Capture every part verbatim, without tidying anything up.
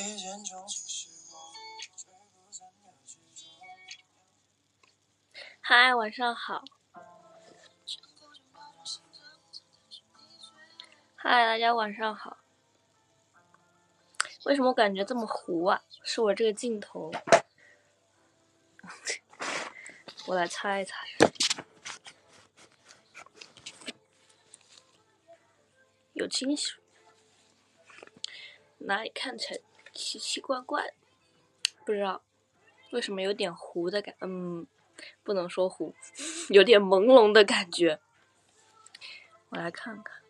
嗨，晚上好。嗨，大家晚上好。为什么我感觉这么糊啊？是我这个镜头。我来擦一擦。有清洗。哪里看起来奇奇怪怪？不知道为什么有点糊的感，嗯，不能说糊，有点朦胧的感觉。我来看看。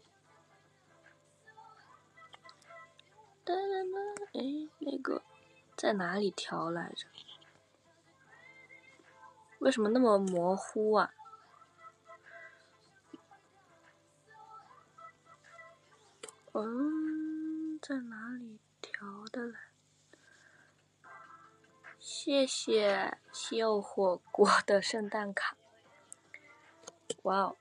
哒哒哒，哎，那个在哪里调来着？为什么那么模糊啊？嗯，在哪里调的来？谢谢西柚火锅的圣诞卡。哇哦，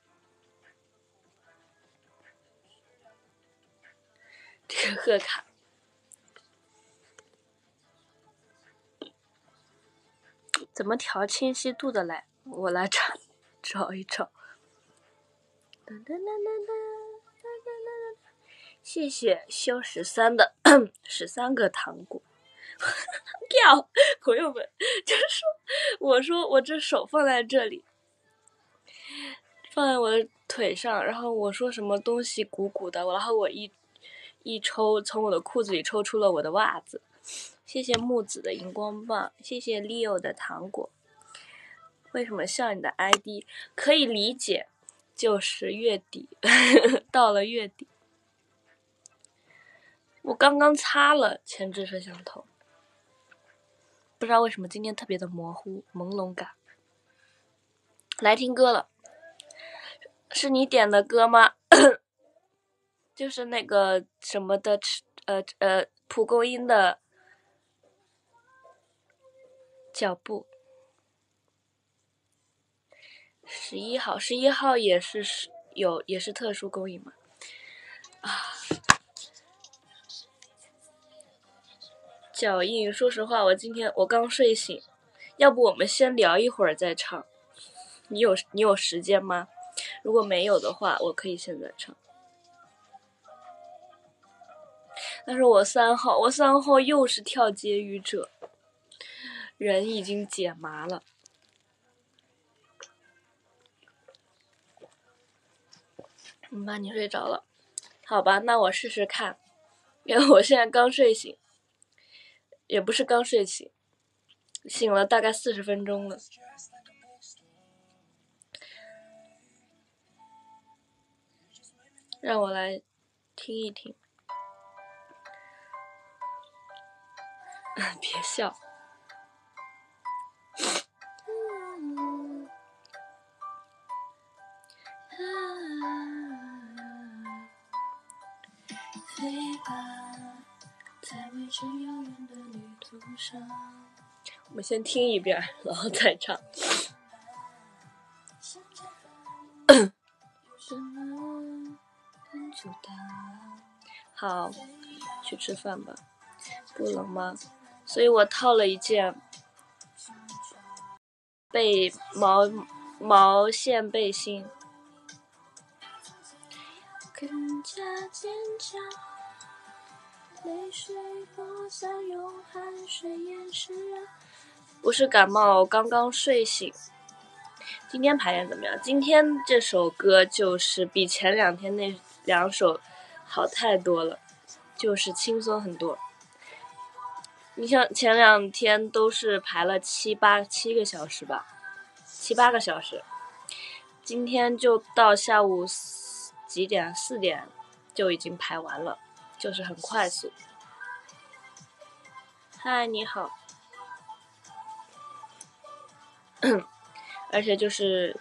这个贺卡。怎么调清晰度的来？我来找找一找。谢谢肖十三的十三个糖果。要朋友们，就是说，我说我这手放在这里，放在我的腿上，然后我说什么东西鼓鼓的，然后我一一抽，从我的裤子里抽出了我的袜子。谢谢木子的荧光棒，谢谢 Leo 的糖果。为什么笑你的 I D？ 可以理解，就是月底到了月底。我刚刚擦了前置摄像头，不知道为什么今天特别的模糊朦胧感。来听歌了，是你点的歌吗？就是那个什么的，呃呃，蒲公英的脚步。十一号，十一号也是有也是特殊公益嘛？啊。脚印，说实话，我今天我刚睡醒，要不我们先聊一会儿再唱。你有你有时间吗？如果没有的话，我可以现在唱。但是我三号，我三号又是跳街语者，人已经解麻了。嗯吧，你睡着了，好吧，那我试试看，因为我现在刚睡醒，也不是刚睡醒，醒了大概四十分钟了。让我来听一听。别笑。飞吧，在未知遥远的旅途上。我们先听一遍，然后再唱。好，去吃饭吧。不冷吗？所以我套了一件背毛毛线背心。更加坚强，泪水播散，用汗水掩饰。不是感冒，我刚刚睡醒。今天排练怎么样？今天这首歌就是比前两天那两首好太多了，就是轻松很多。你像前两天都是排了七八七个小时吧，七八个小时，今天就到下午几点？四点就已经排完了，就是很快速。嗨，你好。而且就是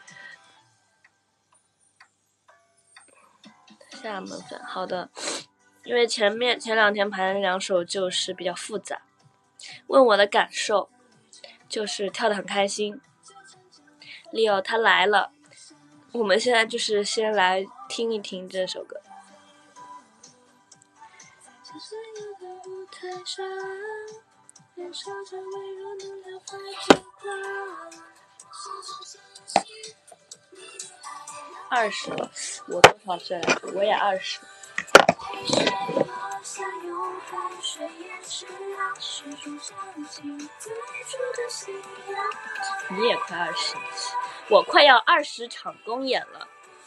厦门粉，好的。因为前面前两天排的两首就是比较复杂。问我的感受，就是跳得很开心。Leo 他来了，我们现在就是先来听一听这首歌。 太傻，燃烧着微弱能量发进化。二十了，我多少岁来着？我也二十。你也快二十，我快要二十场公演了。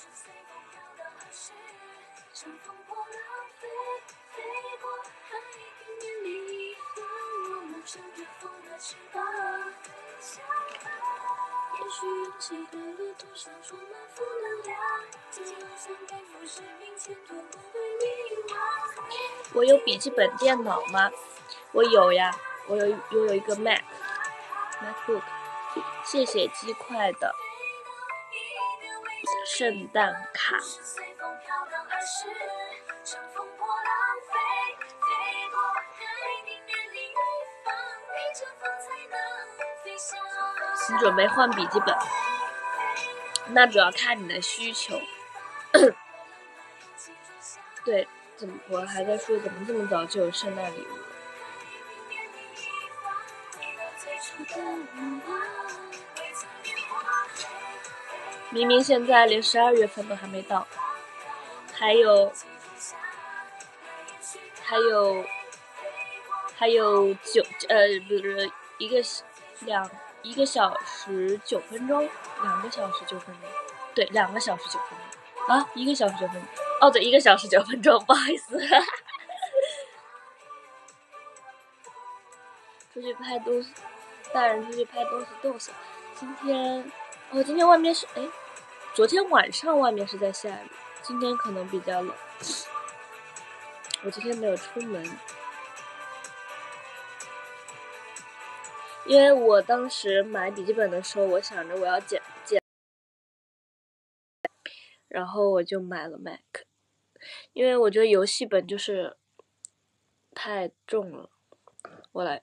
我有笔记本电脑吗？我有呀，我有我有一个 Mac MacBook。谢谢鸡块的圣诞卡。你准备换笔记本？那主要看你的需求。对，怎么我还在说怎么这么早就有圣诞礼物？明明现在连十二月份都还没到，还有还有还有九呃不是一个两一个小时九分钟，两个小时九分钟，对，两个小时九分钟啊，一个小时九分钟，哦对，一个小时九分钟，不好意思。出去拍东西，带人出去拍东西冻死。今天哦，今天外面是哎，昨天晚上外面是在下雨，今天可能比较冷。我今天没有出门，因为我当时买笔记本的时候，我想着我要减减，然后我就买了 Mac， 因为我觉得游戏本就是太重了。我来。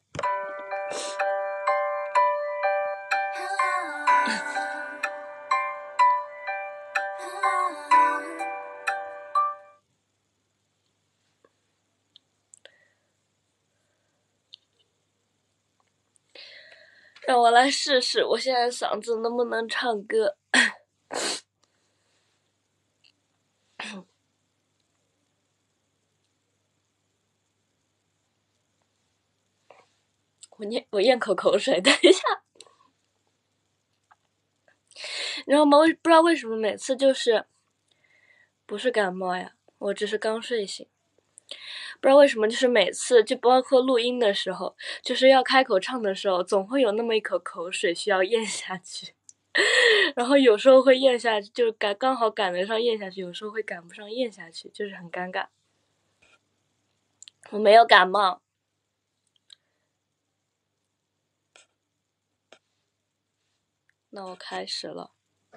让我来试试，我现在嗓子能不能唱歌？我咽我咽口口水，等一下。你知道吗？不知道为什么每次就是不是感冒呀，我只是刚睡醒。不知道为什么，就是每次就包括录音的时候，就是要开口唱的时候，总会有那么一口口水需要咽下去。然后有时候会咽下去，就赶刚好赶得上咽下去，有时候会赶不上咽下去，就是很尴尬。我没有感冒。那我开始了。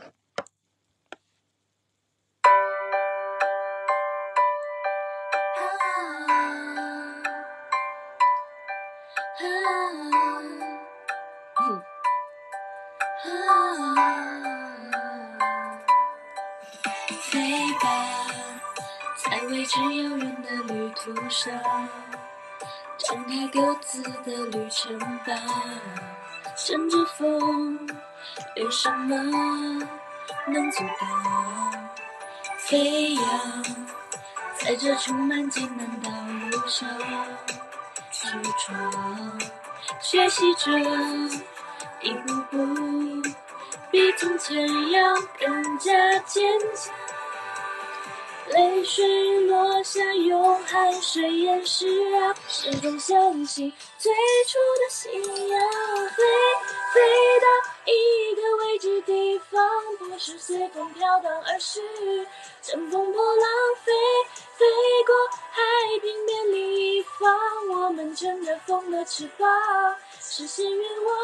飞吧，在未知遥远的旅途上，展开各自的旅程吧。乘着风，有什么能阻挡？飞扬，在这充满艰难道路上去闯，学习着一步步比从前要更加坚强。泪水落下，用汗水淹湿啊，始终相信最初的信仰。飞飞到一个未知地方，不是随风飘荡，而是乘风破浪。飞飞过海平面另一方，我们乘着风的翅膀，实现愿望。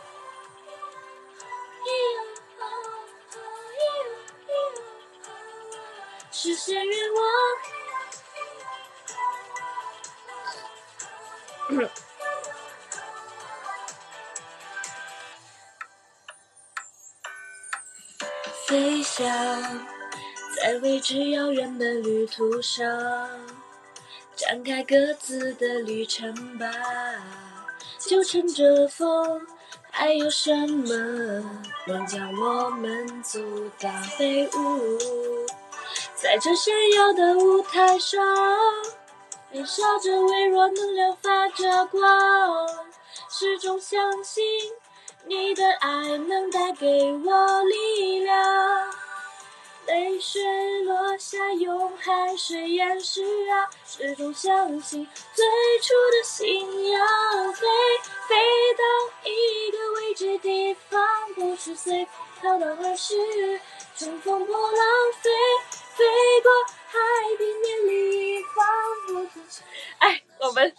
实现愿望。飞翔在未知遥远的旅途上， 展开各自的旅程吧，就乘着风，还有什么能将我们阻挡？飞舞在这闪耀的舞台上，燃烧着微弱能量发着光，始终相信你的爱能带给我力量。泪水落下，用汗水掩饰啊，始终相信最初的信仰。飞飞到一个未知地方，不是随飘荡，而是乘风破浪。飞飞过海平面里，仿佛是哎，我们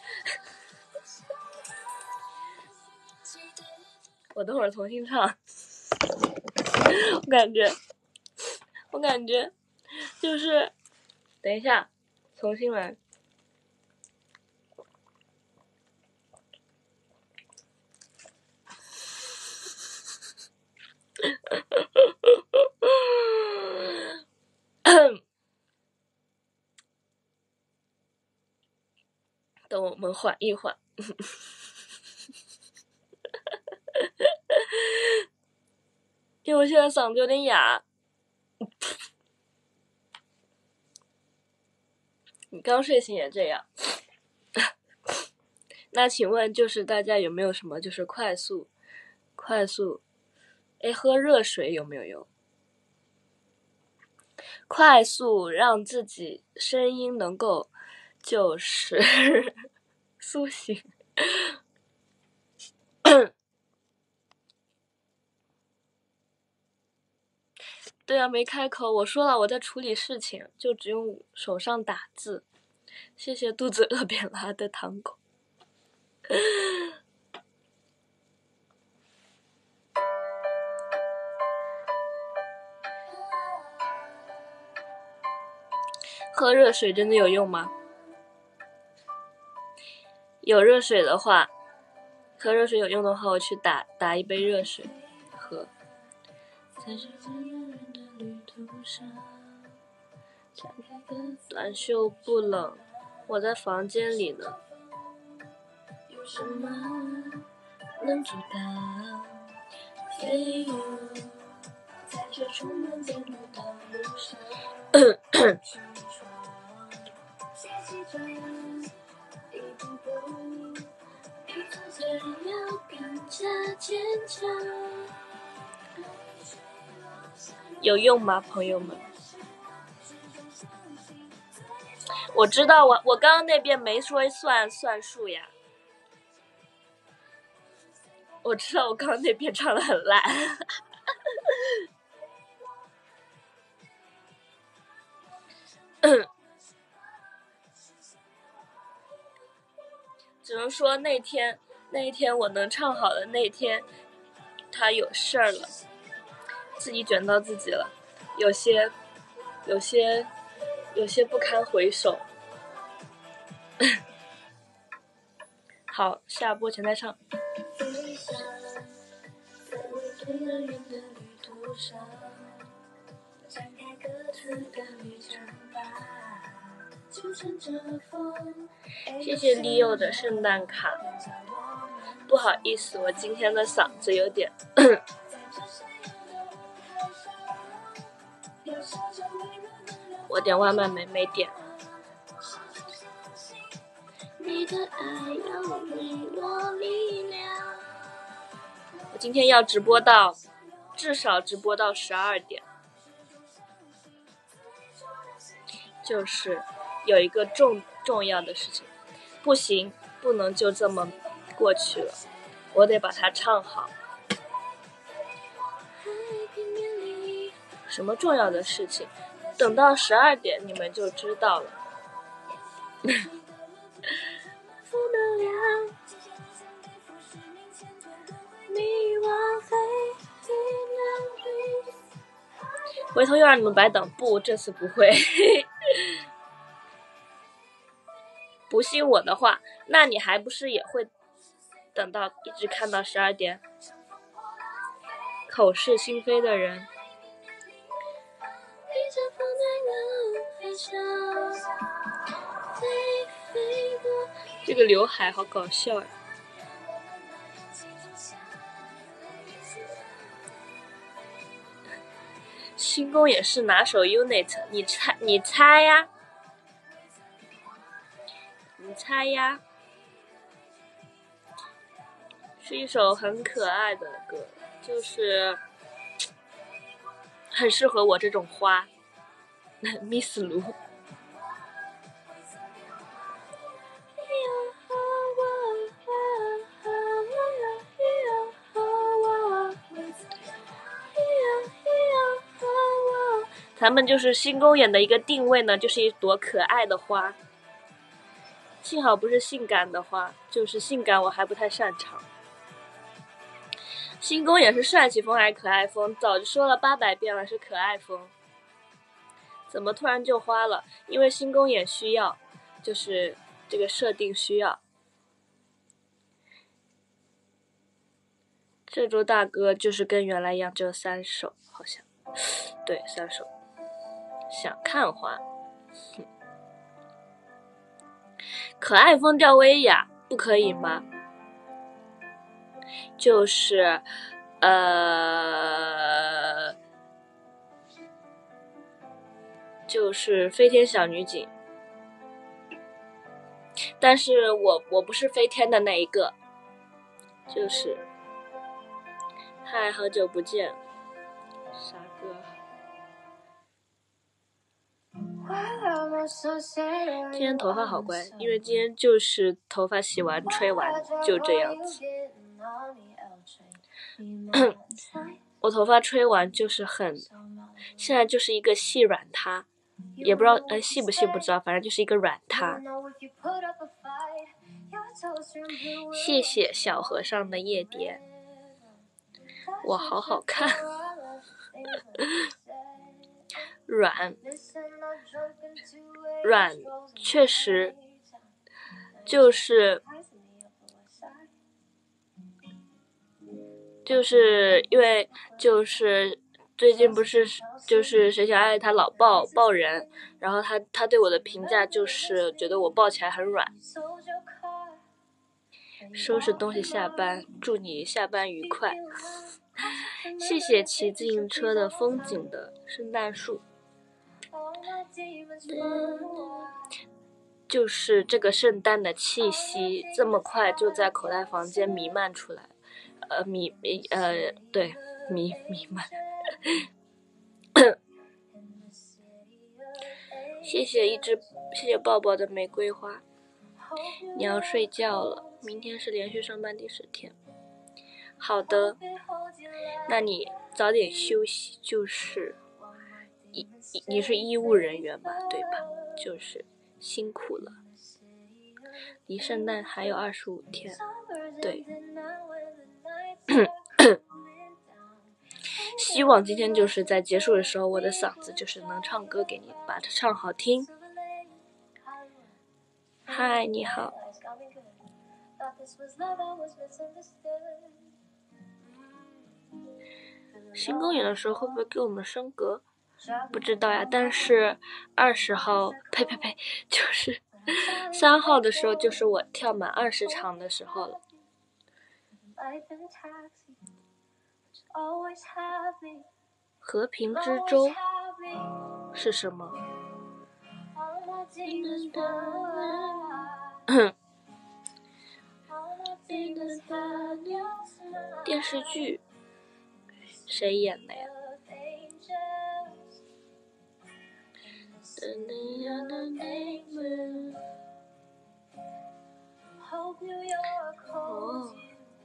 我等会儿重新唱。我感觉我感觉就是等一下重新来。等我们缓一缓。因为我现在嗓子有点哑。你刚睡醒也这样。那请问就是大家有没有什么就是快速快速哎，喝热水有没有用？快速让自己声音能够就是苏醒。对啊，没开口，我说了我在处理事情，就只用手上打字。谢谢肚子饿扁拉的堂口。喝热水真的有用吗？有热水的话，喝热水有用的话，我去打打一杯热水喝。短袖不冷，我在房间里呢。有什么能阻挡飞舞在这充满电路的路上？一步步比昨天要更加坚强。有用吗，朋友们？我知道我我刚刚那边没说算算数呀。我知道我刚刚那边唱得很烂。只能说那天那一天我能唱好的那天他有事儿了，自己卷到自己了，有些有些有些不堪回首。好，下播前再唱。谢谢 Leo 的圣诞卡。不好意思，我今天的嗓子有点我点外卖没没点。你的爱要给我力量。我今天要直播到至少直播到十二点。就是有一个重重要的事情，不行，不能就这么过去了，我得把它唱好。什么重要的事情？等到十二点你们就知道了。负能量，迷惘飞回头又让你们白等，不，这次不会。不信我的话，那你还不是也会等到一直看到十二点？口是心非的人。 这个刘海好搞笑呀！新宫也是哪首 unit？ 你猜，你猜呀？你猜呀？是一首很可爱的歌，就是很适合我这种花。Miss 卢。咱们就是新宫演的一个定位呢，就是一朵可爱的花。幸好不是性感的花，就是性感我还不太擅长。新宫也是帅气风还是可爱风？早就说了八百遍了，是可爱风。怎么突然就花了？因为新宫也需要，就是这个设定需要。这周大歌就是跟原来一样，只有三首，好像，对，三首。想看花，可爱风吊威亚不可以吗？就是，呃，就是飞天小女警，但是我我不是飞天的那一个，就是，嗨，好久不见，啥歌？今天头发好乖，因为今天就是头发洗完吹完就这样子。我头发吹完就是很，现在就是一个细软塌，也不知道呃细不细不知道，反正就是一个软塌。谢谢小和尚的夜蝶，我好好看。软软确实就是就是因为就是最近不是就是谁小爱他老抱抱人，然后他他对我的评价就是觉得我抱起来很软。收拾东西下班，祝你下班愉快。谢谢骑自行车的风景的圣诞树。就是这个圣诞的气息这么快就在口袋房间弥漫出来，呃弥弥呃对弥弥漫。谢谢一只谢谢抱抱的玫瑰花。你要睡觉了，明天是连续上班第十天。好的，那你早点休息，就是医你是医务人员吧，对吧？就是辛苦了，离圣诞还有二十五天，对。希望今天就是在结束的时候，我的嗓子就是能唱歌给你，把它唱好听。嗨，你好。新公演的时候会不会给我们升格？不知道呀，但是二十号，呸呸呸，就是三号的时候，就是我跳满二十场的时候了。和平之舟是什么？电视剧谁演的呀？哦，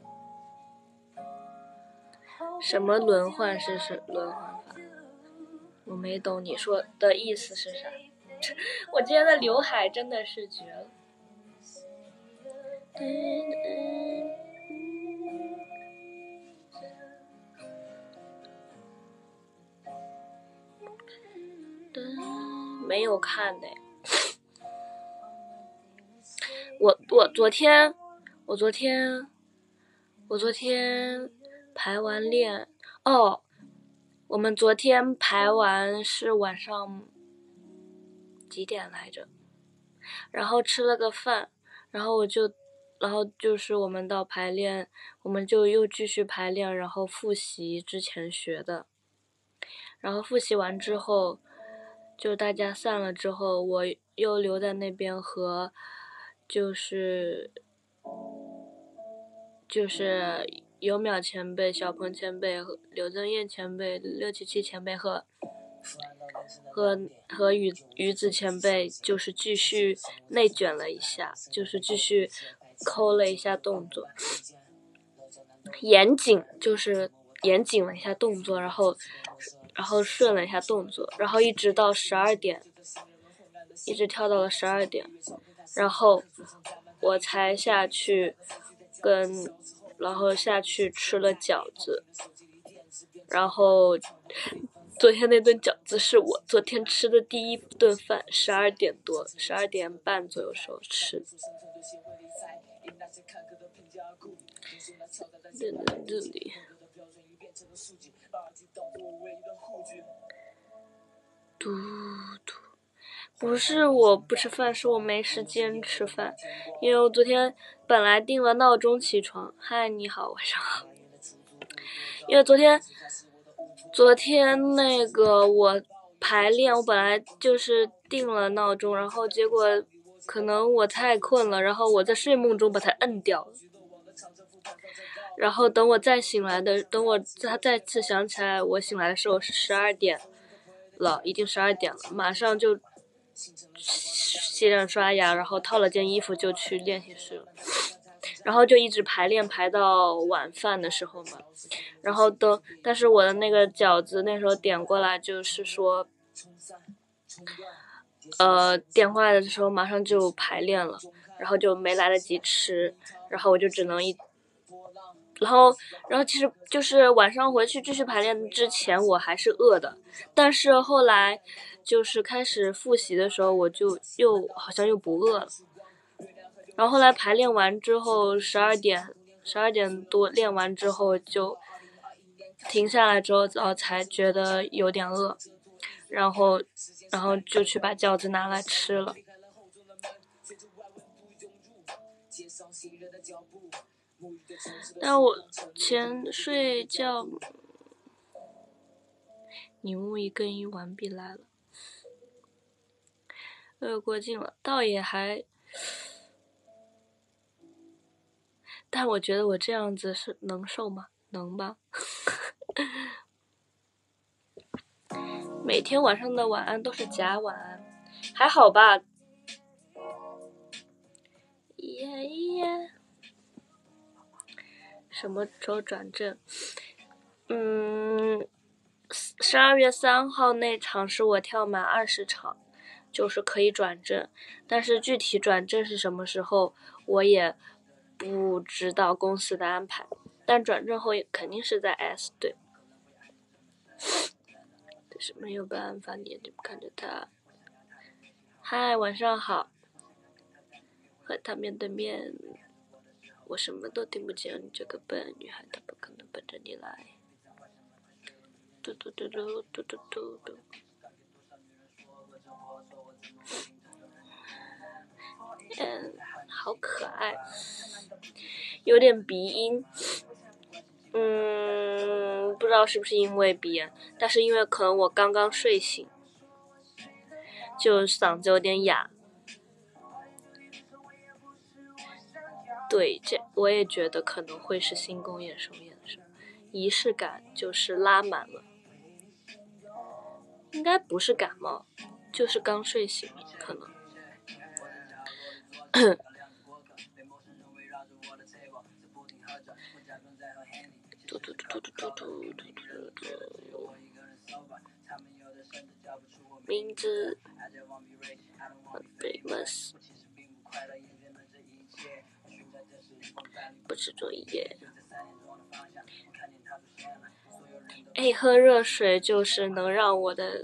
什么轮换是是轮换法？我没懂你说的意思是啥？我今天的刘海真的是绝了。没有看呢。我我昨天我昨天我昨天排完练哦，我们昨天排完是晚上几点来着？然后吃了个饭， 然后我就，然后就是我们到排练，我们就又继续排练，然后复习之前学的。然后复习完之后，就大家散了之后，我又留在那边和，就是就是有淼前辈、小鹏前辈、和刘增燕前辈、六七七前辈和和和鱼鱼子前辈，就是继续内卷了一下，就是继续抠了一下动作，严谨就是严谨了一下动作，然后然后顺了一下动作，然后一直到十二点，一直跳到了十二点，然后我才下去跟，然后下去吃了饺子，然后昨天那顿饺子是我昨天吃的第一顿饭，十二点多，十二点半左右时候吃。这里，嘟嘟，不是我不吃饭，是我没时间吃饭，因为我昨天本来定了闹钟起床。嗨，你好，晚上好。因为昨天，昨天那个我排练，我本来就是定了闹钟，然后结果可能我太困了，然后我在睡梦中把它摁掉了。然后等我再醒来的，等我再再次想起来，我醒来的时候是十二点了，已经十二点了，马上就洗脸刷牙，然后套了件衣服就去练习室了，然后就一直排练排到晚饭的时候嘛。然后等，但是我的那个饺子那时候点过来，就是说，呃，点过来的时候马上就排练了，然后就没来得及吃，然后我就只能一。然后，然后其实就是晚上回去继续排练之前，我还是饿的，但是后来就是开始复习的时候，我就又好像又不饿了。然后后来排练完之后，十二点十二点多练完之后就停下来之后，然后才觉得有点饿，然后然后就去把饺子拿来吃了。但我前睡觉，你木一更衣完毕来了，又过境了，倒也还，但我觉得我这样子是能瘦吗？能吧。每天晚上的晚安都是假晚安，还好吧。耶耶。什么时候转正？嗯，十二月三号那场是我跳满二十场，就是可以转正。但是具体转正是什么时候，我也不知道公司的安排。但转正后肯定是在 S 队。但是没有办法，你也就看着他。嗨，晚上好。和他面对面。我什么都听不见，你这个笨女孩，她不可能奔着你来。嘟嘟嘟嘟嘟嘟嘟嘟。嗯，好可爱，有点鼻音。嗯，不知道是不是因为鼻炎，但是因为可能我刚刚睡醒，就嗓子有点哑。对，这我也觉得可能会是新公演首演的时候，仪式感就是拉满了。应该不是感冒，就是刚睡醒，可能。嘟嘟嘟嘟嘟嘟嘟嘟嘟。名字 famous。不是作业。哎，喝热水就是能让我的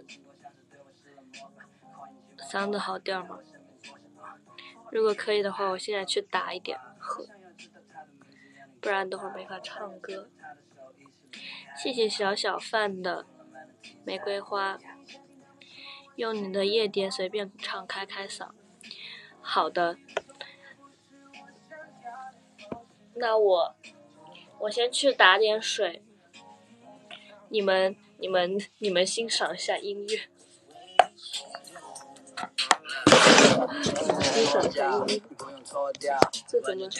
嗓子好点吗？如果可以的话，我现在去打一点喝，不然等会儿没法唱歌。谢谢小小范的玫瑰花，用你的夜蝶随便唱，开开嗓。好的。 那我我先去打点水，你们你们你们欣赏一下音乐。欣赏一下音乐，这怎么？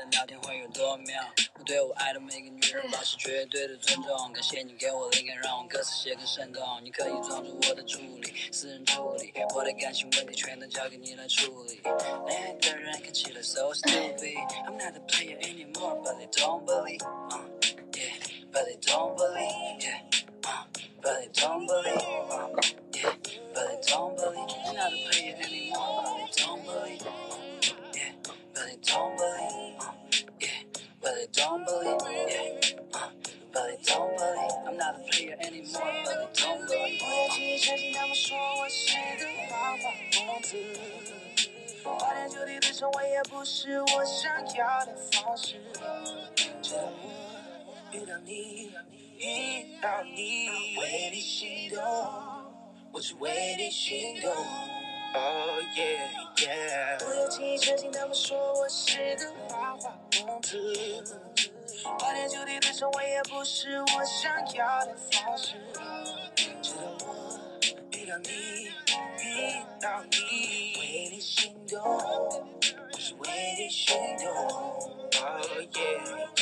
我对我爱的每个女人保持绝对的尊重，感谢你给我灵感，让我歌词写更生动。你可以装作我的助理，私人助理，我的感情问题全都交给你来处理。恋爱的人看起来 so stupid, I'm not a player anymore, but they don't believe, uh, yeah, but they don't believe, yeah, uh, but they don't believe, uh, yeah, but they don't believe, I'm not a player anymore, but they don't believe, uh, yeah, but they don't believe, uh, yeah, but they don't believe, yeah, uh, but they don't believe, I'm not a player anymore, but they don't believe. 我也记曾经他们说我是个花花公子，花天酒地的生活也不是我想要的方式。直到我遇到你，遇到你，为你心动，我只为你心动。Oh yeah yeah。我有记忆曾经他们说我是个花花公子，花天酒地的生活也不是我想要的方式。直到我遇到你，遇到你，为你心动，我是为你心动。Oh yeah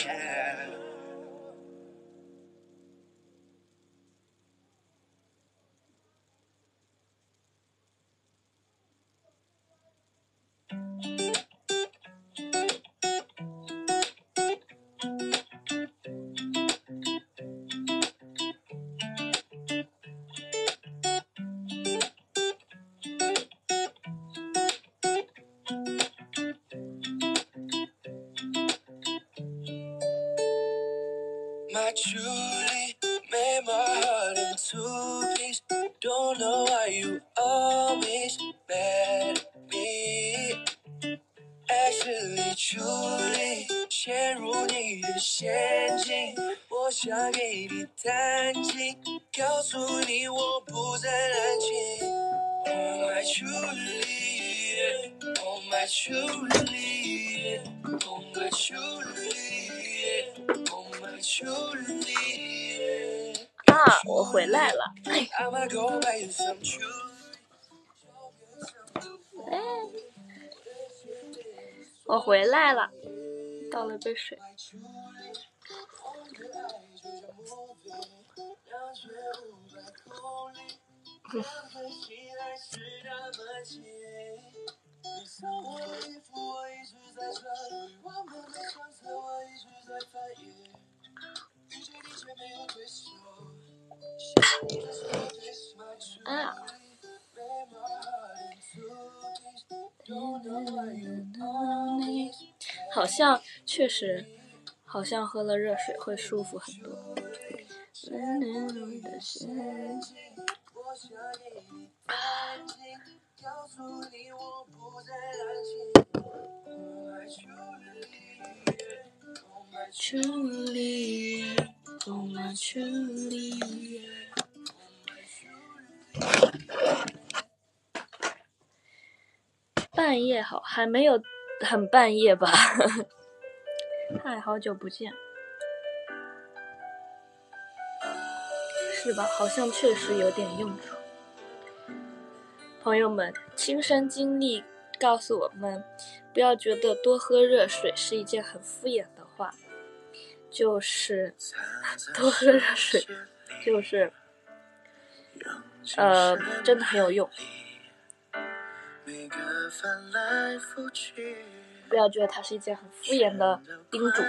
yeah。My truly made my heart into peace. Don't know why you always mad at me. Actually, truly 陷入你的陷阱，我想给你弹琴，告诉你我不再滥情。Oh my truly, oh my truly, oh my truly, oh my truly。啊，我回来了。哎，我回来了，倒了杯水。嗯啊，好像确实，好像喝了热水会舒服很多。Truly, oh my truly。半夜好，还没有很半夜吧？嗨，好久不见，是吧？好像确实有点用处。朋友们，亲身经历告诉我们，不要觉得多喝热水是一件很敷衍的话，就是多喝热水，就是呃，真的很有用。不要觉得它是一件很敷衍的叮嘱。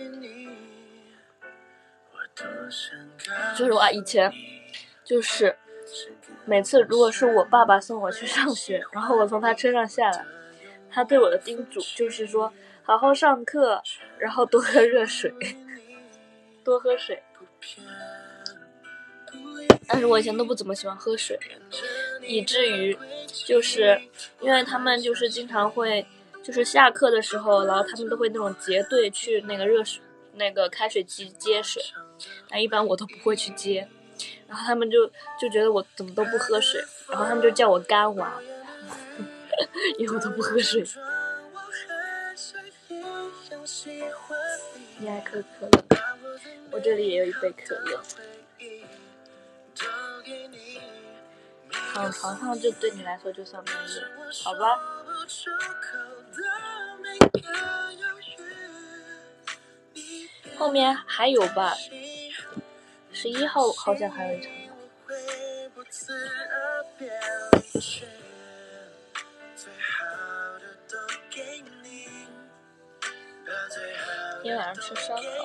就是我以前就是每次如果是我爸爸送我去上学，然后我从他车上下来，他对我的叮嘱就是说好好上课，然后多喝热水，多喝水。但是我以前都不怎么喜欢喝水，以至于就是因为他们就是经常会就是下课的时候，然后他们都会那种结队去那个热水那个开水机接水，但一般我都不会去接，然后他们就就觉得我怎么都不喝水，然后他们就叫我干娃，因为我都不喝水。 你爱喝可乐？我这里也有一杯可乐。躺床上这对你来说就算半夜，好吧？后面还有吧，十一号好像还有一场。今天晚上吃烧烤。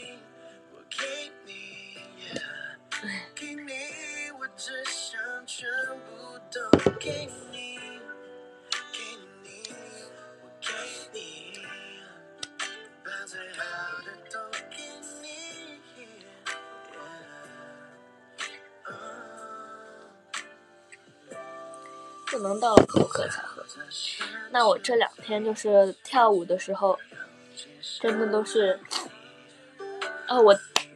不能到了口渴才喝。那我这两天就是跳舞的时候，真的都是，啊，我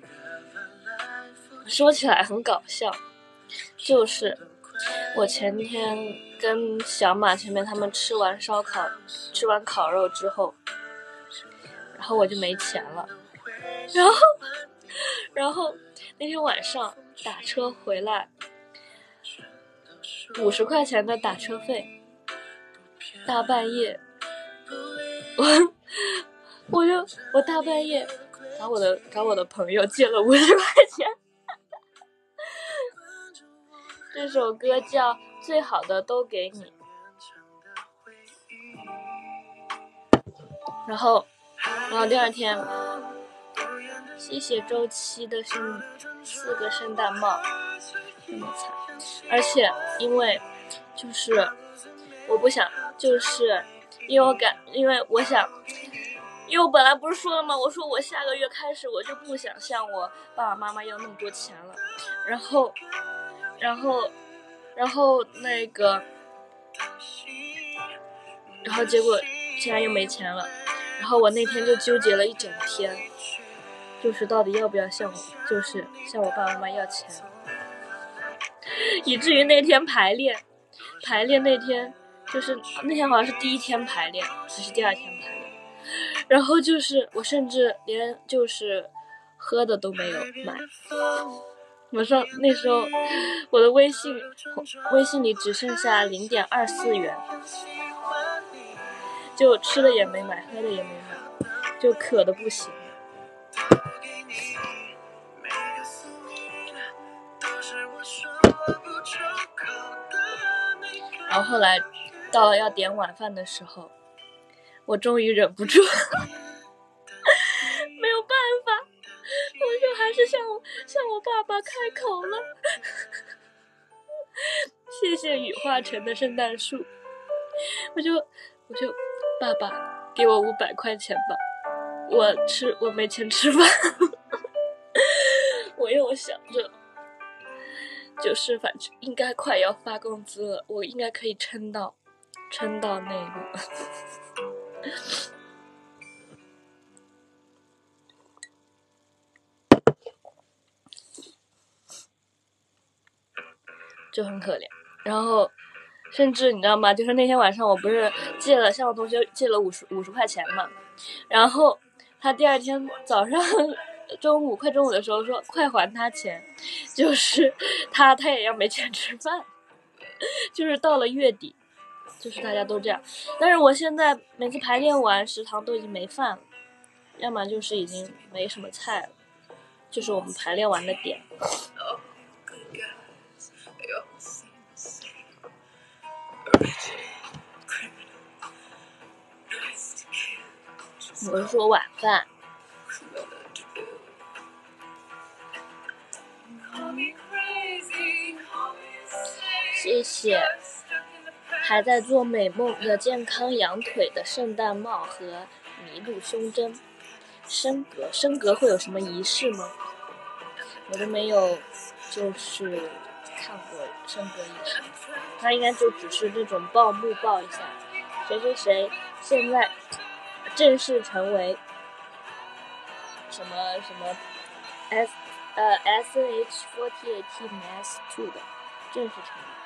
说起来很搞笑，就是我前天跟小马前面他们吃完烧烤，吃完烤肉之后，然后我就没钱了，然后，然后那天晚上打车回来。五十块钱的打车费，大半夜，我我就我大半夜找我的找我的朋友借了五十块钱。这首歌叫《最好的都给你》，然后，然后第二天，谢谢周七的圣四个圣诞帽，这么惨。而且因为就是我不想，就是因为我感因为我想因为我本来不是说了吗，我说我下个月开始我就不想向我爸爸妈妈要那么多钱了，然后然后然后那个然后结果现在又没钱了，然后我那天就纠结了一整天，就是到底要不要向我就是向我爸爸妈妈要钱，以至于那天排练排练那天就是那天好像是第一天排练还是第二天排练，然后就是我甚至连就是喝的都没有买，我说那时候我的微信微信里只剩下零点二四元，就吃的也没买，喝的也没买，就渴的不行。然后后来到了要点晚饭的时候，我终于忍不住没有办法，我就还是向我向我爸爸开口了。谢谢羽化成的圣诞树，我就我就爸爸给我五百块钱吧，我吃我没钱吃饭。我又想着就是反正应该快要发工资了，我应该可以撑到撑到那个就很可怜。然后甚至你知道吗，就是那天晚上我不是借了向我同学借了五十五十块钱嘛，然后他第二天早上中午快中午的时候说快还他钱，就是他他也要没钱吃饭，就是到了月底就是大家都这样。但是我现在每次排练完食堂都已经没饭了，要么就是已经没什么菜了，就是我们排练完的点。我是说晚饭。谢谢还在做美梦的健康羊腿的圣诞帽和麋鹿胸针。升格升格会有什么仪式吗？我都没有就是看过升格仪式，它应该就只是那种报幕报一下谁谁谁现在正式成为什么什么 S 呃 S N H 四十八 Mass 二的正式成为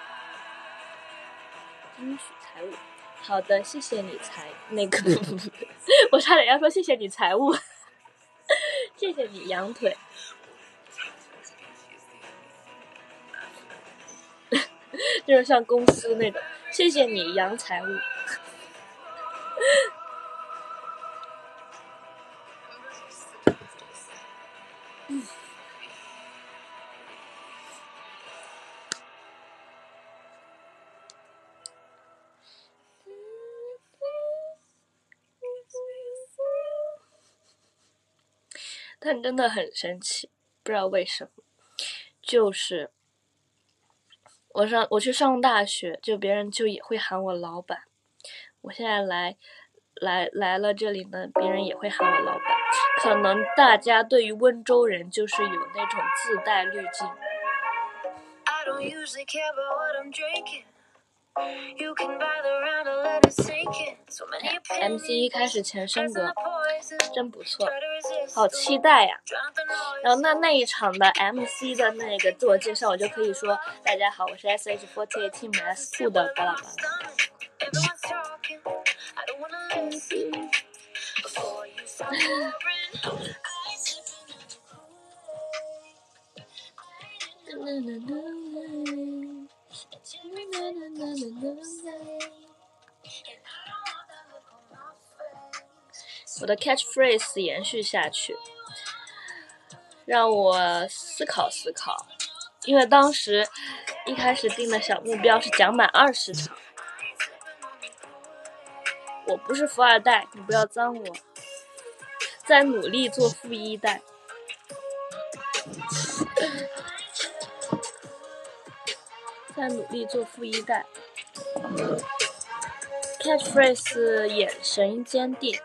金曲财务。好的，谢谢你财那个我差点要说谢谢你财务。 谢谢你羊腿。就是像公司那种，谢谢你羊财务。嗯但真的很神奇，不知道为什么，就是我上我去上大学，就别人就也会喊我老板。我现在来来来了这里呢，别人也会喊我老板。可能大家对于温州人就是有那种自带滤镜。M C 一开始前声歌真不错，好期待呀！然后那那一场的 M C 的那个自我介绍，我就可以说：大家好，我是 S H 四十八 Team S 四的巴拉巴拉。我的 catchphrase 延续下去，让我思考思考，因为当时一开始定的小目标是讲满二十场。我不是富二代，你不要脏我，在努力做富一代。在努力做富一代。Catchphrase 眼神坚定。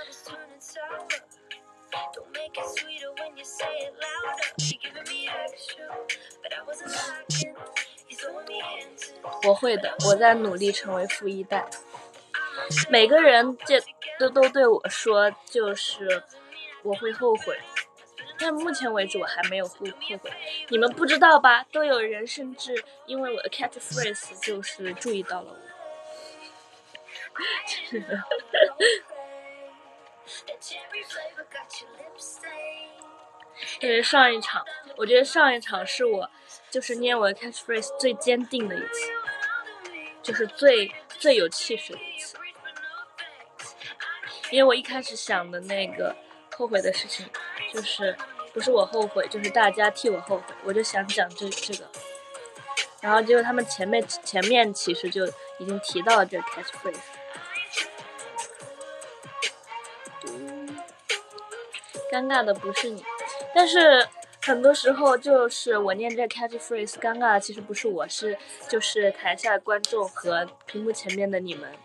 我会的，我在努力成为富一代。每个人这都都对我说，就是我会后悔。但目前为止我还没有后后悔，你们不知道吧？都有人甚至因为我的 catchphrase 就是注意到了我。对，上一场，我觉得上一场是我就是念我的 catchphrase 最坚定的一次，就是最最有气势的一次。因为我一开始想的那个后悔的事情，就是不是我后悔，就是大家替我后悔，我就想讲这这个。然后结果他们前面前面其实就已经提到了这个 catchphrase。尴尬的不是你，但是很多时候就是我念这个 catchphrase， 尴尬的其实不是我，是就是台下的观众和屏幕前面的你们，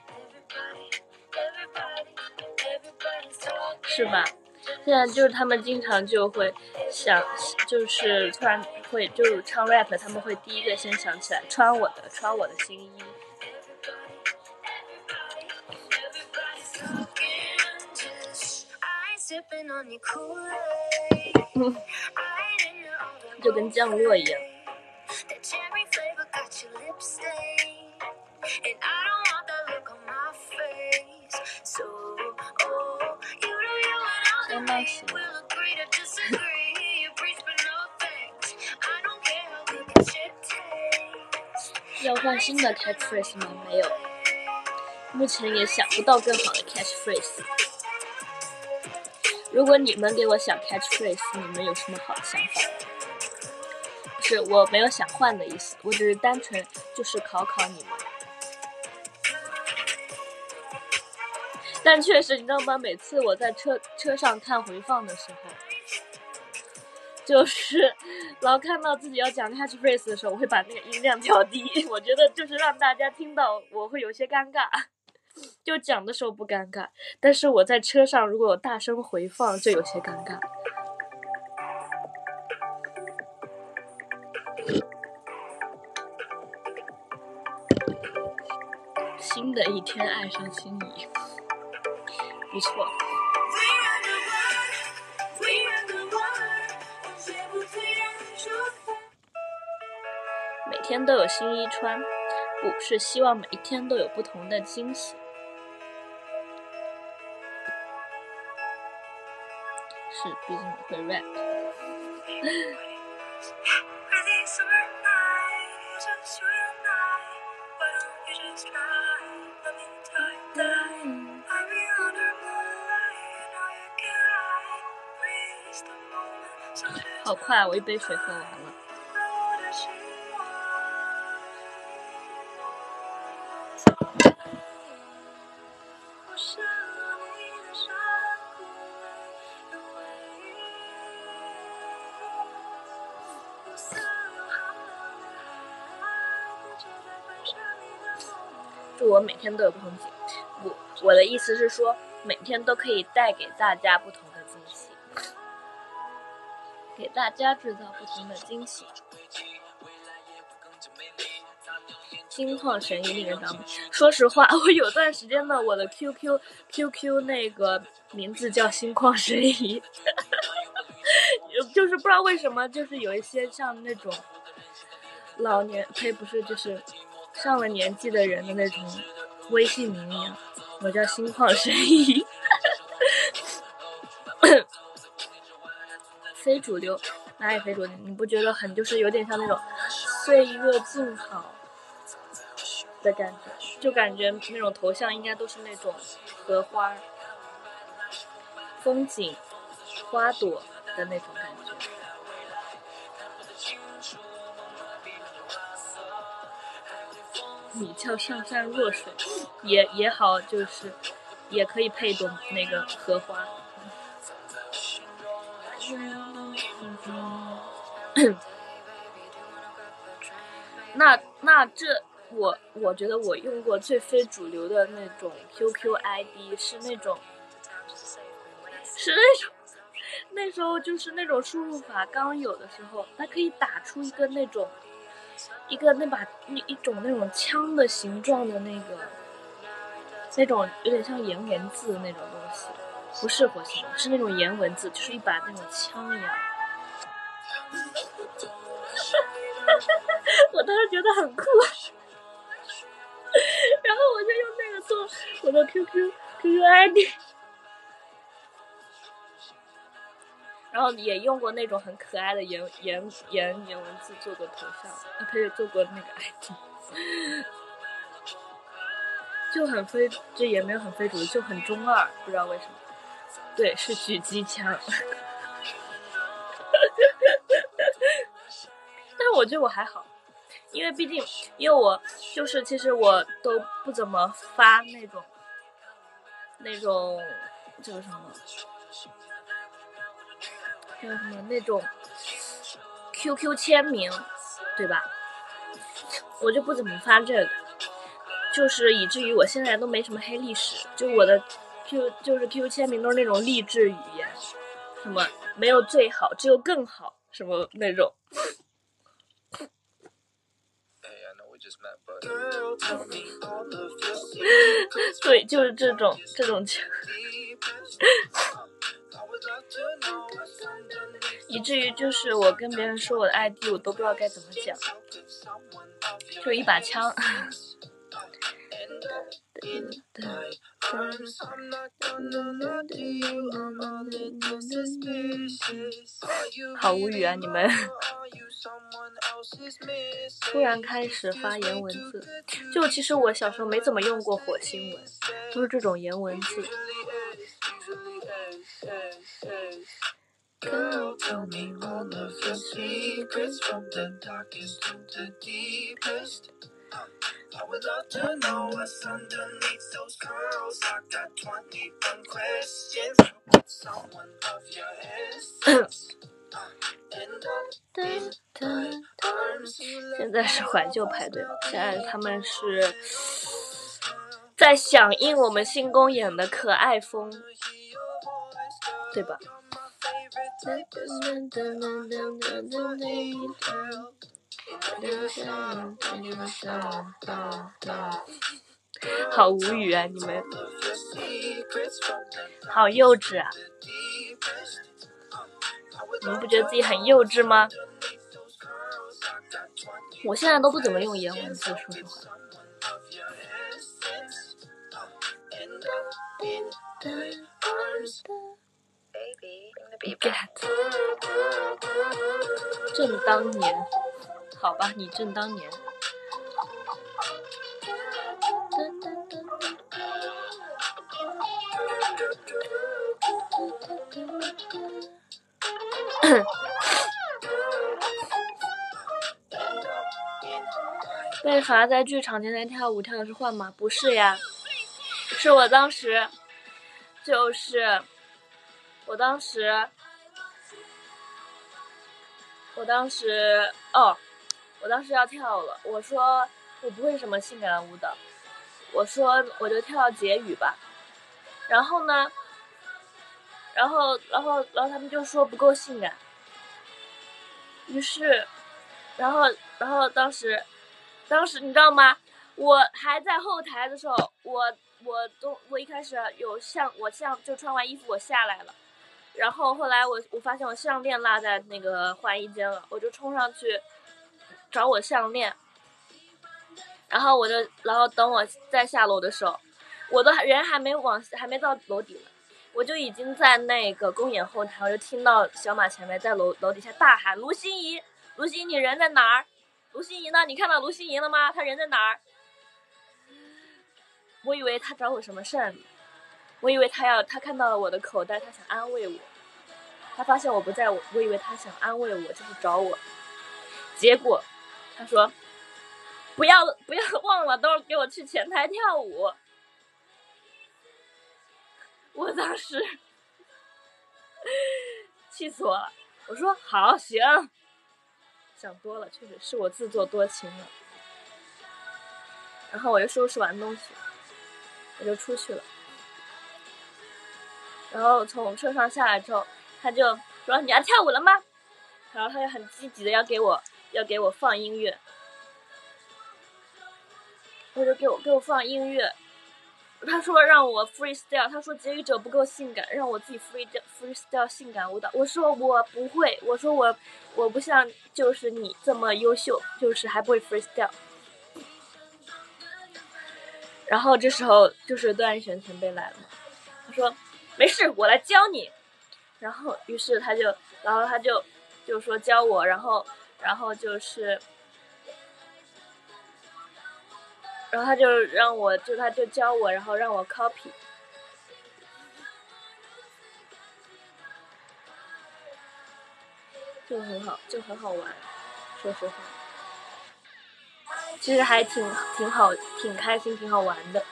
是吧？现在就是他们经常就会想，就是突然会就唱 rap， 他们会第一个先想起来穿我的穿我的新衣。嗯，就跟降落一样。相当喜欢。要换新的 catchphrase 吗？没有，目前也想不到更好的 catchphrase。如果你们给我想 catchphrase， 你们有什么好的想法？不是，我没有想换的意思，我只是单纯就是考考你们。但确实，你知道吗？每次我在车车上看回放的时候，就是老看到自己要讲 catchphrase 的时候，我会把那个音量调低。我觉得就是让大家听到，我会有些尴尬。就讲的时候不尴尬，但是我在车上如果有大声回放，就有些尴尬。新的一天，爱上新你，不错。每天都有新衣穿，不是希望每一天都有不同的惊喜。 是毕竟会 rap。好快，我一杯水喝完了。祝我每天都有不同惊喜。我我的意思是说，每天都可以带给大家不同的惊喜，给大家制造不同的惊喜。心旷神怡令人着迷。说实话，我有段时间呢，我的 Q Q Q Q 那个名字叫心旷神怡，就是不知道为什么，就是有一些像那种老年呸不是就是上了年纪的人的那种微信名一样，我叫心旷神怡。非主流，哪里非主流？你不觉得很就是有点像那种岁月静好的感觉？就感觉那种头像应该都是那种荷花、风景、花朵的那种感觉。你叫上善若水，也也好，就是也可以配种那个荷花。那那这我我觉得我用过最非主流的那种 Q Q I D 是那种是那种那时候就是那种输入法刚有的时候，它可以打出一个那种一个那把一一种那种枪的形状的那个那种有点像颜文字的那种东西，不是火星文，是那种颜文字，就是一把那种枪一样。我当时觉得很酷，然后我就用那个做我的 Q Q Q Q I D， 然后也用过那种很可爱的颜颜颜颜文字做过头像，啊呸，做过那个 I D， 就很非，这也没有很非主流，就很中二，不知道为什么。对，是狙击枪。但是我觉得我还好，因为毕竟，因为我就是其实我都不怎么发那种那种叫什么叫什么那种 Q Q 签名，对吧？我就不怎么发这个，就是以至于我现在都没什么黑历史，就我的 Q 就是 Q Q 签名都是那种励志语言，什么没有最好，只有更好，什么那种。对，就是这种这种以至于就是我跟别人说我的 I D 我都不知道该怎么讲，就一把枪。好无语啊你们。突然开始发颜文字，就其实我小时候没怎么用过火星文，都是这种颜文字。Girl, tell me all of your secrets from the darkest to the deepest. I would love to know what's underneath those curls. I got twenty-one questions about someone of your essence. 现在是怀旧派对，现在他们是在响应我们新公演的可爱风，对吧？好无语啊你们，好幼稚啊，你们不觉得自己很幼稚吗？我现在都不怎么用颜文字，说实话。 get 正当年，好吧，你正当年。为啥在剧场前台跳舞跳的是换马？不是呀，是我当时就是我当时我当时哦我当时要跳了，我说我不会什么性感的舞蹈，我说我就跳结语吧，然后呢然后然后然后他们就说不够性感，于是然后然后当时当时你知道吗，我还在后台的时候，我我都我一开始有项我项就穿完衣服我下来了，然后后来我我发现我项链落在那个换衣间了，我就冲上去找我项链，然后我就然后等我再下楼的时候，我的人还没往还没到楼底呢，我就已经在那个公演后台，我就听到小马前辈在楼楼底下大喊卢心怡，卢心怡你人在哪儿？卢心怡呢？你看到卢心怡了吗？她人在哪儿？我以为他找我什么事儿，我以为他要他看到了我的口袋，他想安慰我。他发现我不在，我我以为他想安慰我，就是找我。结果他说不要不要忘了，都是给我去前台跳舞。我当时气死我了，我说好行。想多了，确实是我自作多情了。然后我就收拾完东西，我就出去了。然后从车上下来之后，他就说你要跳舞了吗？然后他就很积极的要给我要给我放音乐，我就给我给我放音乐。他说让我 freestyle， 他说结语者不够性感，让我自己 freestyle freestyle 性感舞蹈。我说我不会，我说我我不像就是你这么优秀，就是还不会 freestyle。然后这时候就是段奕璇前辈来了嘛，他说没事，我来教你。然后于是他就然后他就就说教我，然后然后就是然后他就让我就他就教我，然后让我 copy。 就很好就很好玩，说实话其实还挺挺好挺开心挺好玩的，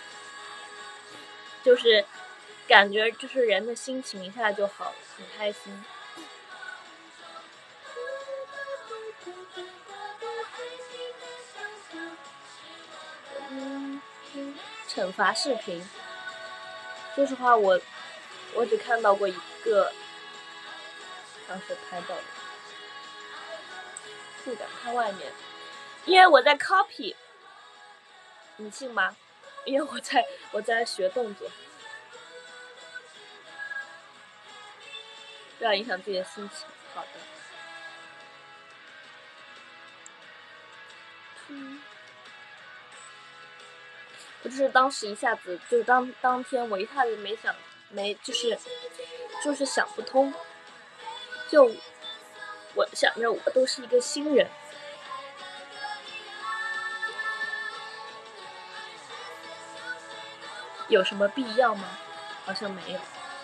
就是感觉就是人的心情一下就好了，很开心。嗯，惩罚视频，说实话我我只看到过一个，当时拍到的，不敢看外面，因为我在 copy， 你信吗？因为我在我在学动作，不要影响自己的心情。好的。嗯，我就是当时一下子就是当当天我一下子没想没就是就是想不通，就我想着我都是一个新人，有什么必要吗？好像没有。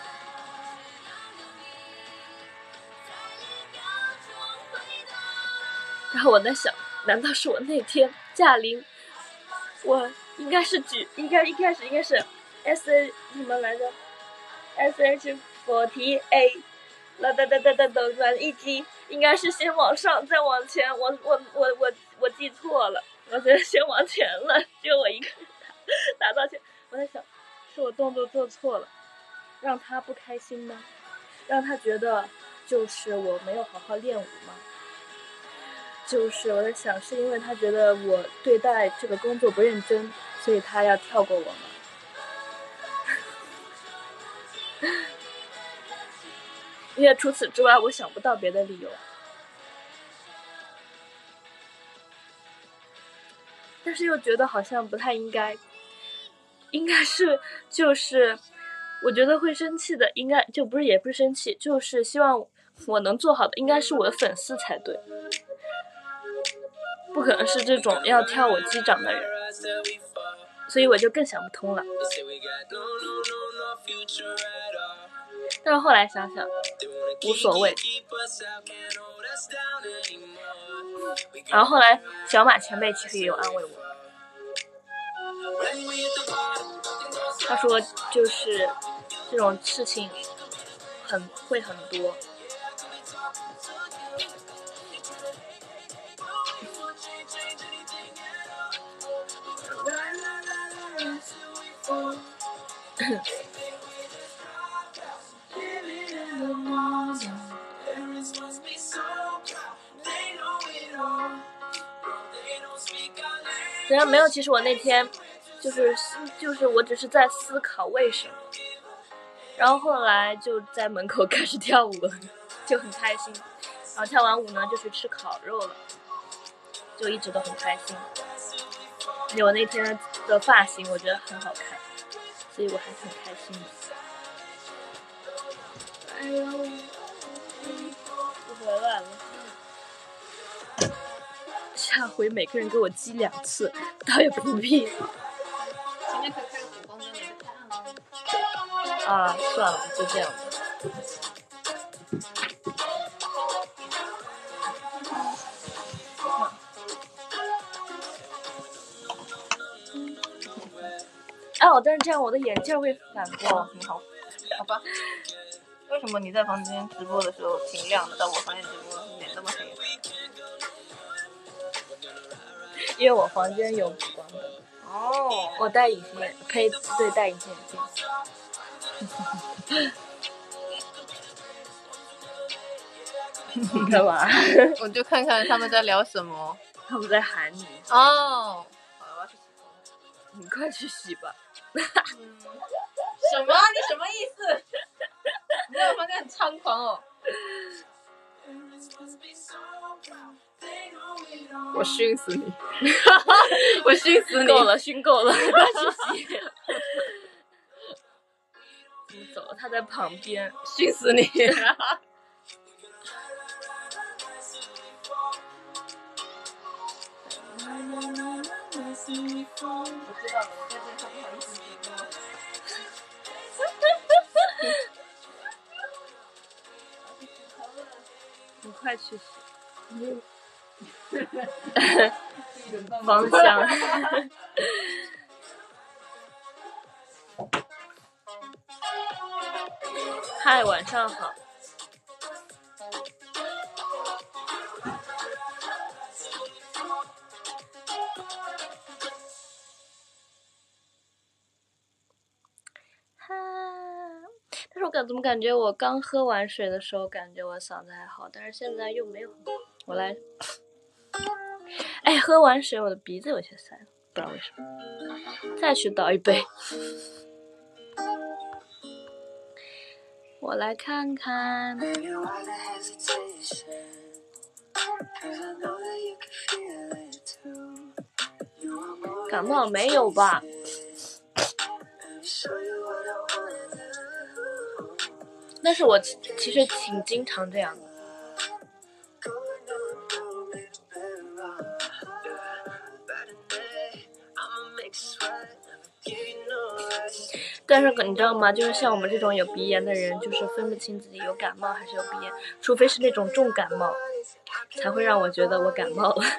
然后我在想，难道是我那天驾临，我应该是举应该一开始应该是 S A 什么来着 S H 四十 A 啦哒哒哒哒哒转一击，应该是先往上再往前，我我我我我记错了，我觉得先往前了，只有我一个人打打到前。我在想，是我动作做错了，让他不开心吗？让他觉得就是我没有好好练舞吗？就是我在想，是因为他觉得我对待这个工作不认真，所以他要跳过我吗？因为除此之外我想不到别的理由。但是又觉得好像不太应该，应该是就是我觉得会生气的应该就不是也不是生气，就是希望我能做好的应该是我的粉丝才对，不可能是这种要跳我击掌的人，所以我就更想不通了。但是后来想想无所谓，然后后来小马前辈其实也有安慰我，他说就是这种事情很会很多，虽然没有，其实我那天就是就是我只是在思考为什么，然后后来就在门口开始跳舞了，就很开心，然后跳完舞呢就去吃烤肉了，就一直都很开心。而且我那天的发型我觉得很好看，所以我还挺开心的。哎呦，我回来了。下回每个人给我击两次，倒也不必。 今天可以开个补光灯，也太暗了。 啊，算了，就这样吧。哦，但是这样我的眼镜会反光。 你好，好吧。为什么你在房间直播的时候挺亮的，到我房间直播脸这么黑？ 因为我房间有补光灯。 哦， 我戴隐形眼，呸，对，戴隐形眼镜。你干嘛？ 我就看看他们在聊什么。 他们在喊你。 哦，好了，我要去洗头。 你快去洗吧。 嗯、什么？你什么意思？你在我房间很猖狂哦。我熏死你！我熏死你！ 够了，熏够了，快去洗。你走了，他在旁边， 熏死你！我知道了，我在这上不好意思直播。 你快去洗。芳香。嗨，晚上好。但是我感怎么感觉我刚喝完水的时候感觉我嗓子还好，但是现在又没有。我来，哎，喝完水我的鼻子有些塞，不知道为什么。再去倒一杯。我来看看。感冒没有吧？但是我其实挺经常这样的。但是你知道吗？就是像我们这种有鼻炎的人，就是分不清自己有感冒还是有鼻炎，除非是那种重感冒，才会让我觉得我感冒了。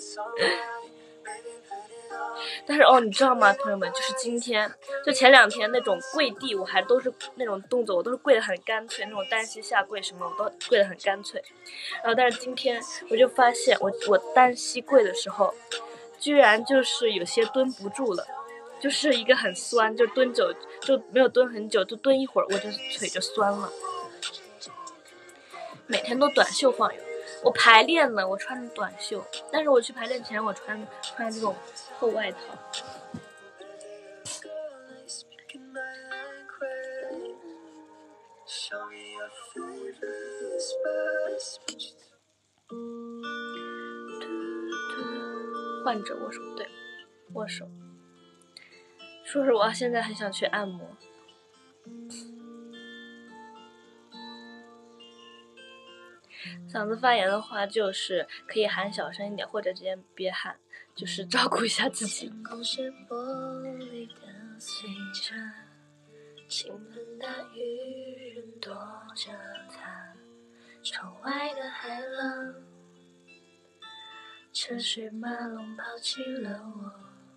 但是哦，你知道吗，朋友们，就是今天，就前两天那种跪地，我还都是那种动作，我都是跪得很干脆，那种单膝下跪什么，我都跪得很干脆。然后，但是今天我就发现我，我单膝跪的时候，居然就是有些蹲不住了，就是一个很酸，就蹲久就没有蹲很久，就蹲一会儿，我这腿就酸了。每天都短袖放油。我排练呢，我穿短袖，但是我去排练前我穿穿这种厚外套。患者握手，对，握手。说实话，现在很想去按摩。 嗓子发炎的话，就是可以喊小声一点，或者直接别喊，就是照顾一下自己。倾盆大雨，人躲着它，窗外的海浪，车水马龙抛弃了我，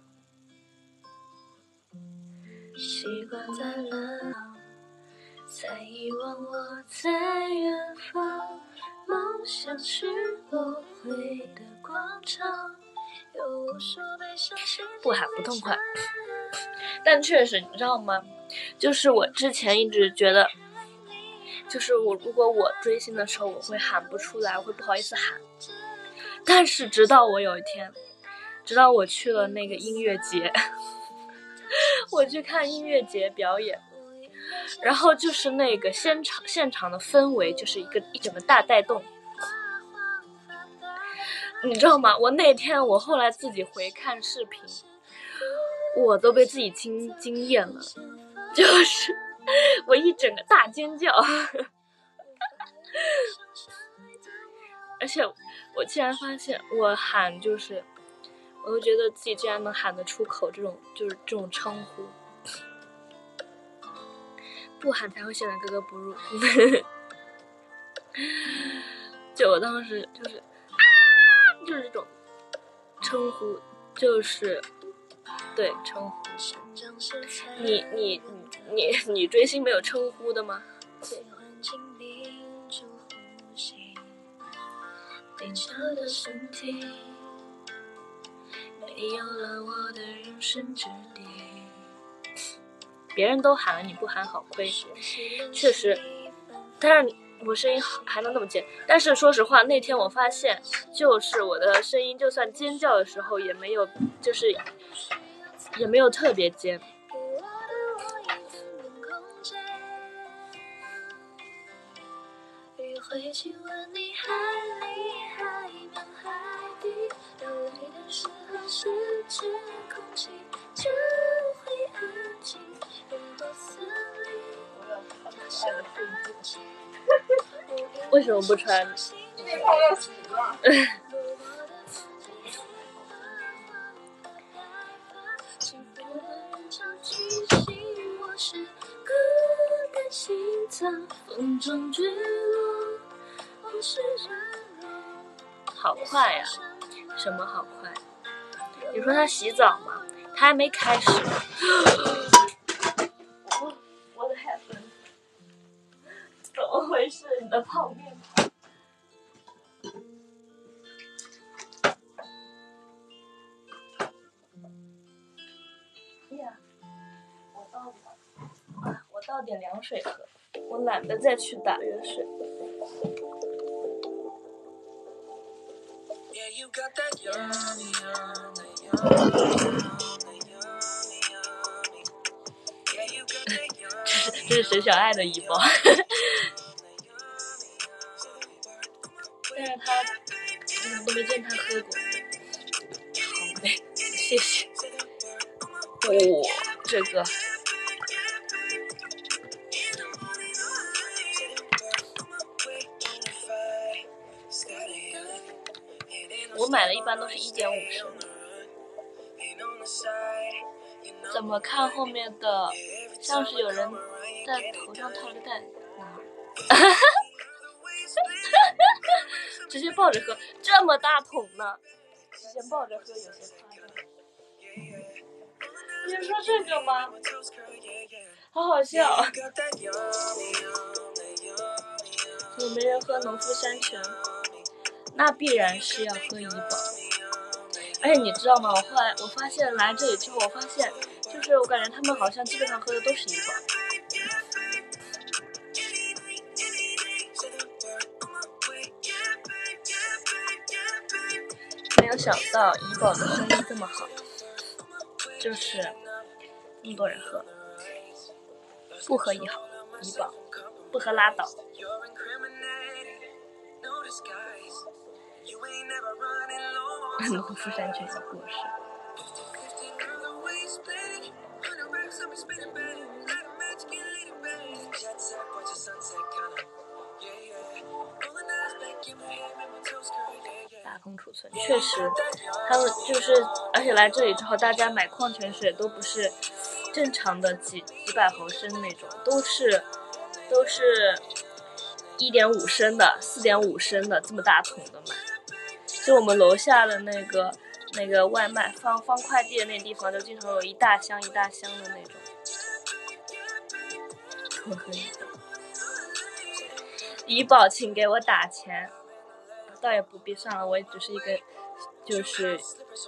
习惯在了，才遗忘我在远方，梦想是落灰的广场，有无数悲伤。不喊不痛快，但确实你知道吗，就是我之前一直觉得，就是我如果我追星的时候我会喊不出来，我会不好意思喊，但是直到我有一天，直到我去了那个音乐节我去看音乐节表演，然后就是那个现场现场的氛围就是一个一整个大带动，你知道吗？我那天我后来自己回看视频，我都被自己惊惊艳了，就是我一整个大尖叫而且我竟然发现我喊就是我都觉得自己竟然能喊得出口这种就是这种称呼，不喊才会显得格格不入就我当时就是啊，就是这种称呼，就是对称呼。你你你你追星没有称呼的吗？低潮的身体没有了我的容身之地，别人都喊了你不喊好亏，确实，但是我声音还能那么尖，但是说实话那天我发现就是我的声音就算尖叫的时候也没有就是也没有特别尖，会亲吻你海里海边海底，流泪的时候失去空气就会安静，云朵森林为什么不穿？ 因为泡要洗了风中坠落，好快呀、啊！什么好快？你说他洗澡吗？他还没开始。我我的 heaven， 怎么回事？你的泡面盘。呀，我倒我倒点凉水喝，我懒得再去打热水。这是这是沈小爱的医包，但是他嗯都没见他喝过。好嘞，谢谢。哦，这个。我买的一般都是一点五升，怎么看后面的像是有人在头上套着袋子直接抱着喝，这么大桶呢，直接抱着喝有些夸张。你说这个吗？好好笑。怎么没人喝农夫山泉？那必然是要喝怡宝。而且你知道吗？我后来我发现来这里之后，我发现就是我感觉他们好像基本上喝的都是怡宝。没有想到怡宝的生意这么好，就是那么多人喝。不喝怡好怡宝，不喝拉倒。农夫山泉的故事。 空储存。确实，他们就是，而且来这里之后，大家买矿泉水都不是正常的几几百毫升那种，都是都是一点五升的、四点五升的这么大桶的买。就我们楼下的那个那个外卖放放快递的那地方，就经常有一大箱一大箱的那种。我喝一口。怡宝，请给我打钱。倒也不必算了，我也只是一个，就是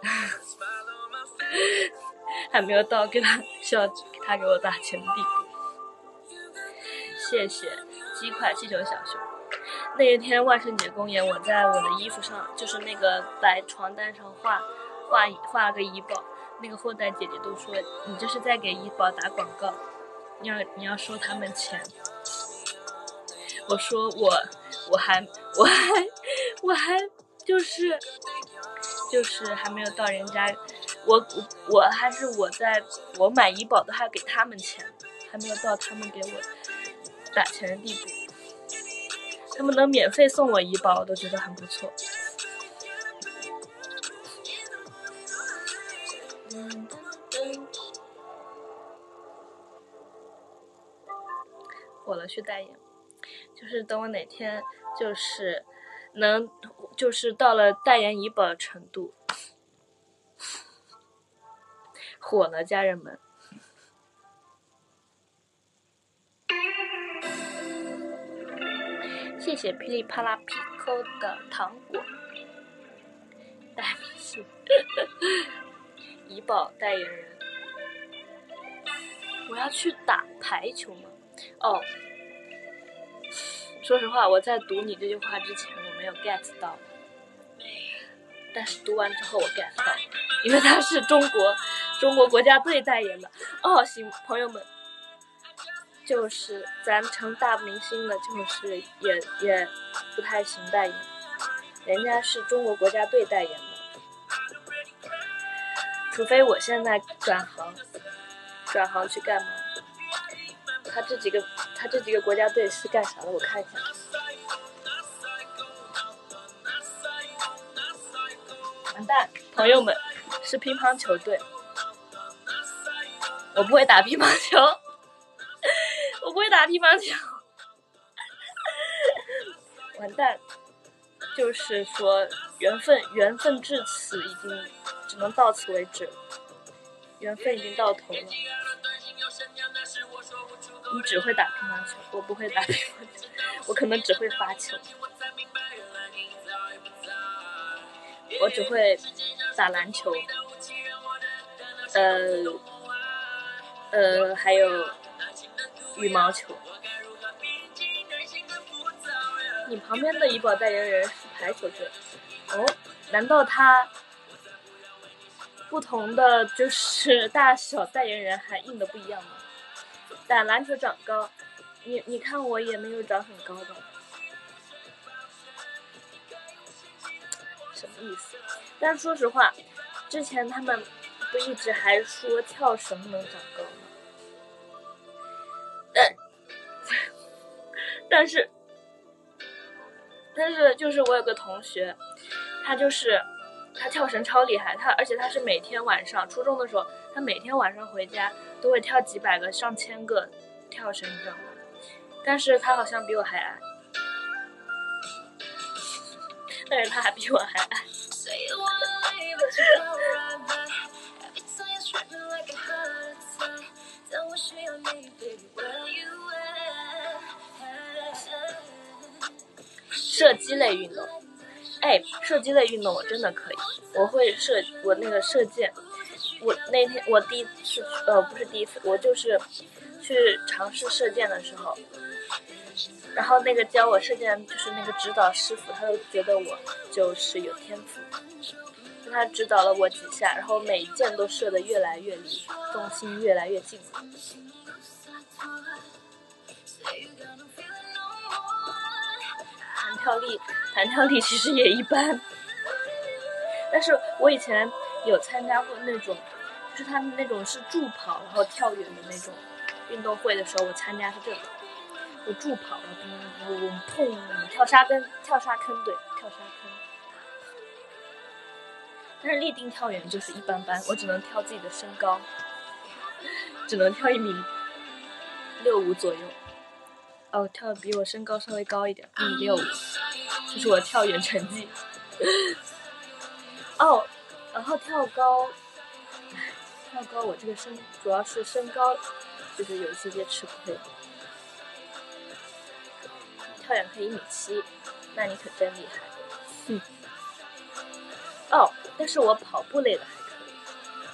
还没有到给他需要他给我打钱的地步。谢谢鸡块气球小熊。那一天万圣节公演，我在我的衣服上，就是那个白床单上画画画了个怡宝，那个后代姐姐都说你这是在给怡宝打广告，你要你要收他们钱。我说我我还我还我还就是就是还没有到人家，我我我还是我在我买怡宝都还给他们钱，还没有到他们给我打钱的地步。他们能免费送我怡宝，我都觉得很不错。火了去代言，就是等我哪天就是能就是到了代言怡宝的程度，火了，家人们。谢谢噼里啪啦皮扣的糖果，代明星，怡宝代言人。我要去打排球吗？哦，说实话，我在读你这句话之前，我没有 get 到，但是读完之后我 get 到了，因为他是中国中国国家队代言的。哦，行，朋友们。就是咱成大明星了，就是也也不太行代言，人家是中国国家队代言的，除非我现在转行，转行去干嘛？他这几个他这几个国家队是干啥的？我看一下。完蛋，朋友们，是乒乓球队，我不会打乒乓球。我不会打乒乓球，完蛋！就是说，缘分缘分至此已经只能到此为止，缘分已经到头了。你只会打乒乓球，我不会打乒乓球，我可能只会发球，我只会打篮球，呃呃，还有。羽毛球。你旁边的怡宝代言人是排球队哦？难道他不同的就是大小代言人还印的不一样吗？打篮球长高，你你看我也没有长很高吧？什么意思？但说实话，之前他们不一直还说跳绳能长高吗？但但是但是就是我有个同学，他就是他跳绳超厉害，他而且他是每天晚上，初中的时候他每天晚上回家都会跳几百个上千个跳绳，你知道吗？但是他好像比我还矮，但是他还比我还矮。射击类运动，哎，射击类运动我真的可以，我会射，我那个射箭，我那天我第一次，呃，不是第一次，我就是去尝试射箭的时候，然后那个教我射箭就是那个指导师傅，他都觉得我就是有天赋，他指导了我几下，然后每一箭都射得越来越离，重心越来越近了。弹跳力，弹跳力其实也一般，但是我以前有参加过那种，就是他们那种是助跑然后跳远的那种运动会的时候，我参加是这种，我助跑了，砰，跳沙坑，跳沙坑，对，跳沙坑。 但是立定跳远就是一般般，我只能跳自己的身高，只能跳一米六五左右。哦，跳的比我身高稍微高一点，一米六五，这是我跳远成绩。哦，然后跳高，跳高我这个身主要是身高，就是有一些些吃亏。跳远可以一米七，那你可真厉害。嗯。哦，但是我跑步类的还可以，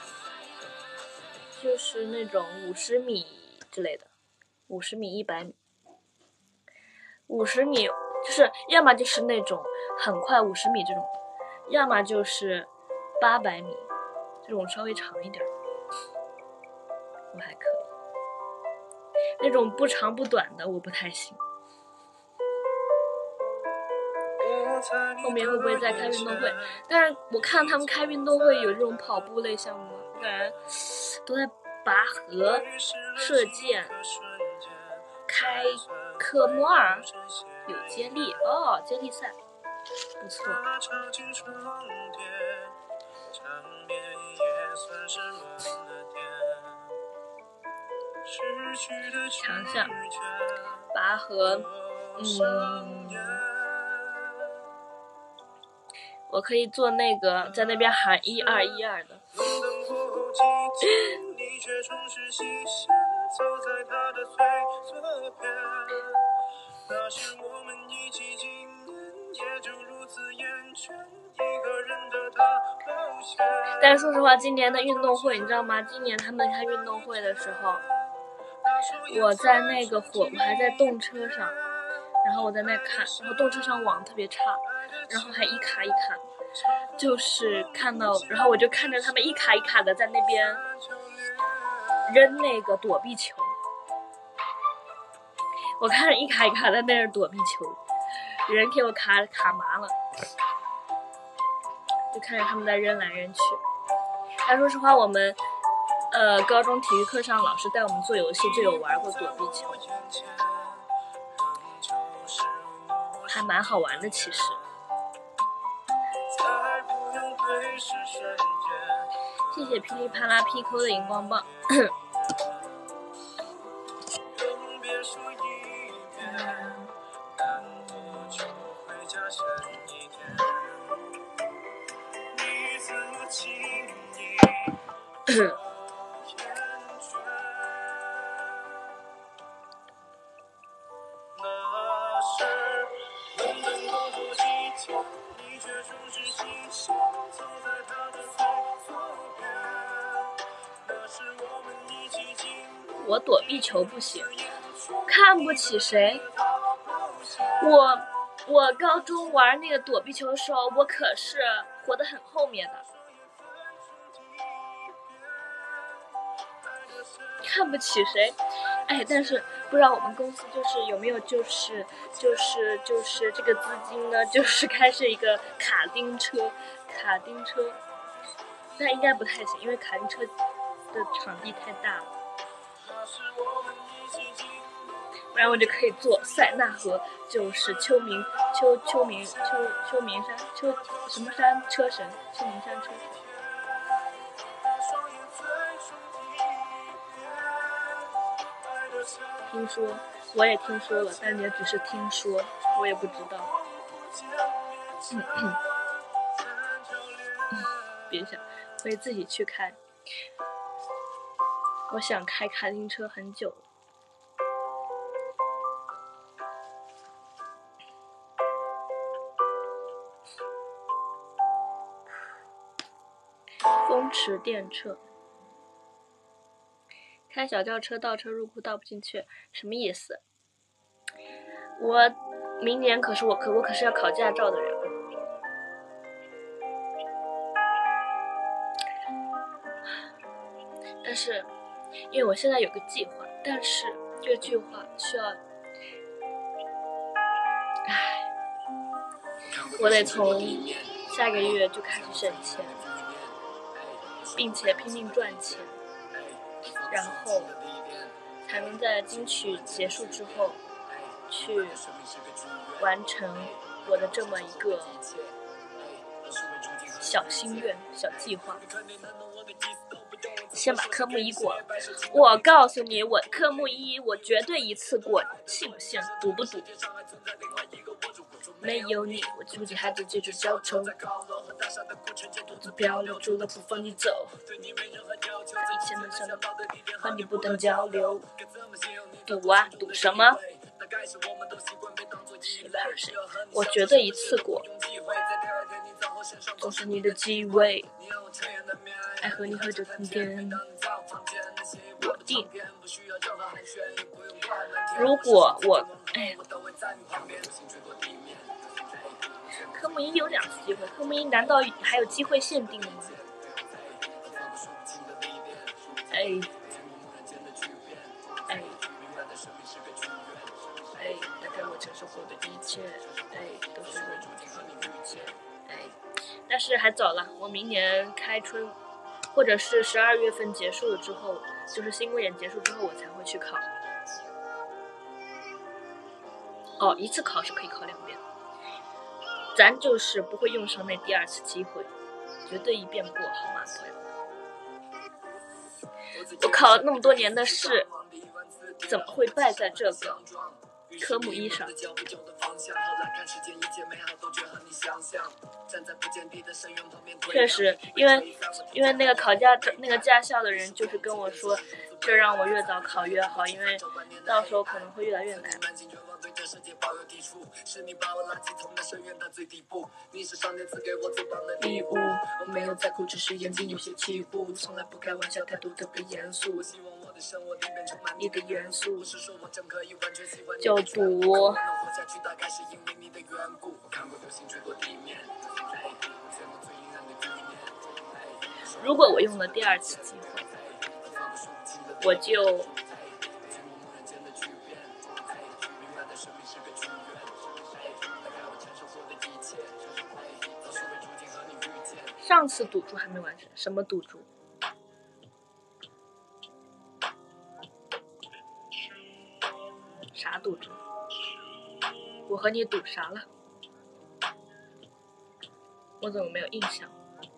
就是那种五十米之类的，五十米、一百米。五十米就是要么就是那种很快五十米这种，要么就是八百米这种稍微长一点，我还可以。那种不长不短的我不太行。后面会不会再开运动会？但是我看他们开运动会有这种跑步类项目，我感觉都在拔河、射箭、开科目二，有接力哦，接力赛不错。想想拔河，嗯。我可以做那个在那边喊一二一二的。但是说实话，今年的运动会你知道吗？今年他们开运动会的时候，我在那个火，我还在动车上，然后我在那看，然后动车上网特别差，然后还一卡一卡，就是看到，然后我就看着他们一卡一卡的在那边扔那个躲避球，我看着一卡一卡在那儿躲避球，人给我卡卡麻了，就看着他们在扔来扔去。但说实话，我们呃高中体育课上老师带我们做游戏，就有玩过躲避球，还蛮好玩的其实。谢谢噼里啪啦 P Q 的荧光棒。我躲避球不行，看不起谁？我我高中玩那个躲避球的时候，我可是活得很后面的。看不起谁？哎，但是不知道我们公司就是有没有就是就是就是这个资金呢？就是开设一个卡丁车，卡丁车，但应该不太行，因为卡丁车的场地太大了。不然我就可以做塞纳河，就是秋名秋秋名秋秋名山秋什么山车神，秋名山车神。听说，我也听说了，但也只是听说，我也不知道。嗯嗯嗯、别想，可以自己去开。我想开卡丁车很久了。风驰电掣，开小轿车倒车入库倒不进去，什么意思？我明年可是我可我可是要考驾照的人。但是因为我现在有个计划，但是这个计划需要，唉，我得从下个月就开始省钱，并且拼命赚钱，然后才能在金曲结束之后去完成我的这么一个小心愿、小计划。先把科目一过了，我告诉你，我科目一我绝对一次过，信不信？赌不赌？没有你，我估计还得接着交愁，独自漂流，除了不放你走，以前能想到和你不断交流。赌啊，赌什么？谁怕谁？我绝对一次过，总是你的机会，爱和你喝着空间，我定。如果我，哎，科目一有两次机会，科目一难道还有机会限定的吗？哎，哎，哎，大概我承受过的一切，哎，都是为注定和你遇见，哎，但是还早了，我明年开春，或者是十二月份结束了之后，就是新公演结束之后，我才会去考。哦，一次考试可以考两遍，咱就是不会用上那第二次机会，绝对一遍过，好吗，朋友？我考了那么多年的试，怎么会败在这个科目一上？确实，因为因为那个考驾那个驾校的人就是跟我说，这让我越早考越好，因为到时候可能会越来越难。礼物，我没有在哭，只是眼睛有些起雾，从来不开玩笑，态度特别严肃。你的元素就赌。如果我用了第二次机会，我就上次赌注还没完成，什么赌注？啥赌注？我和你赌啥了？我怎么没有印象？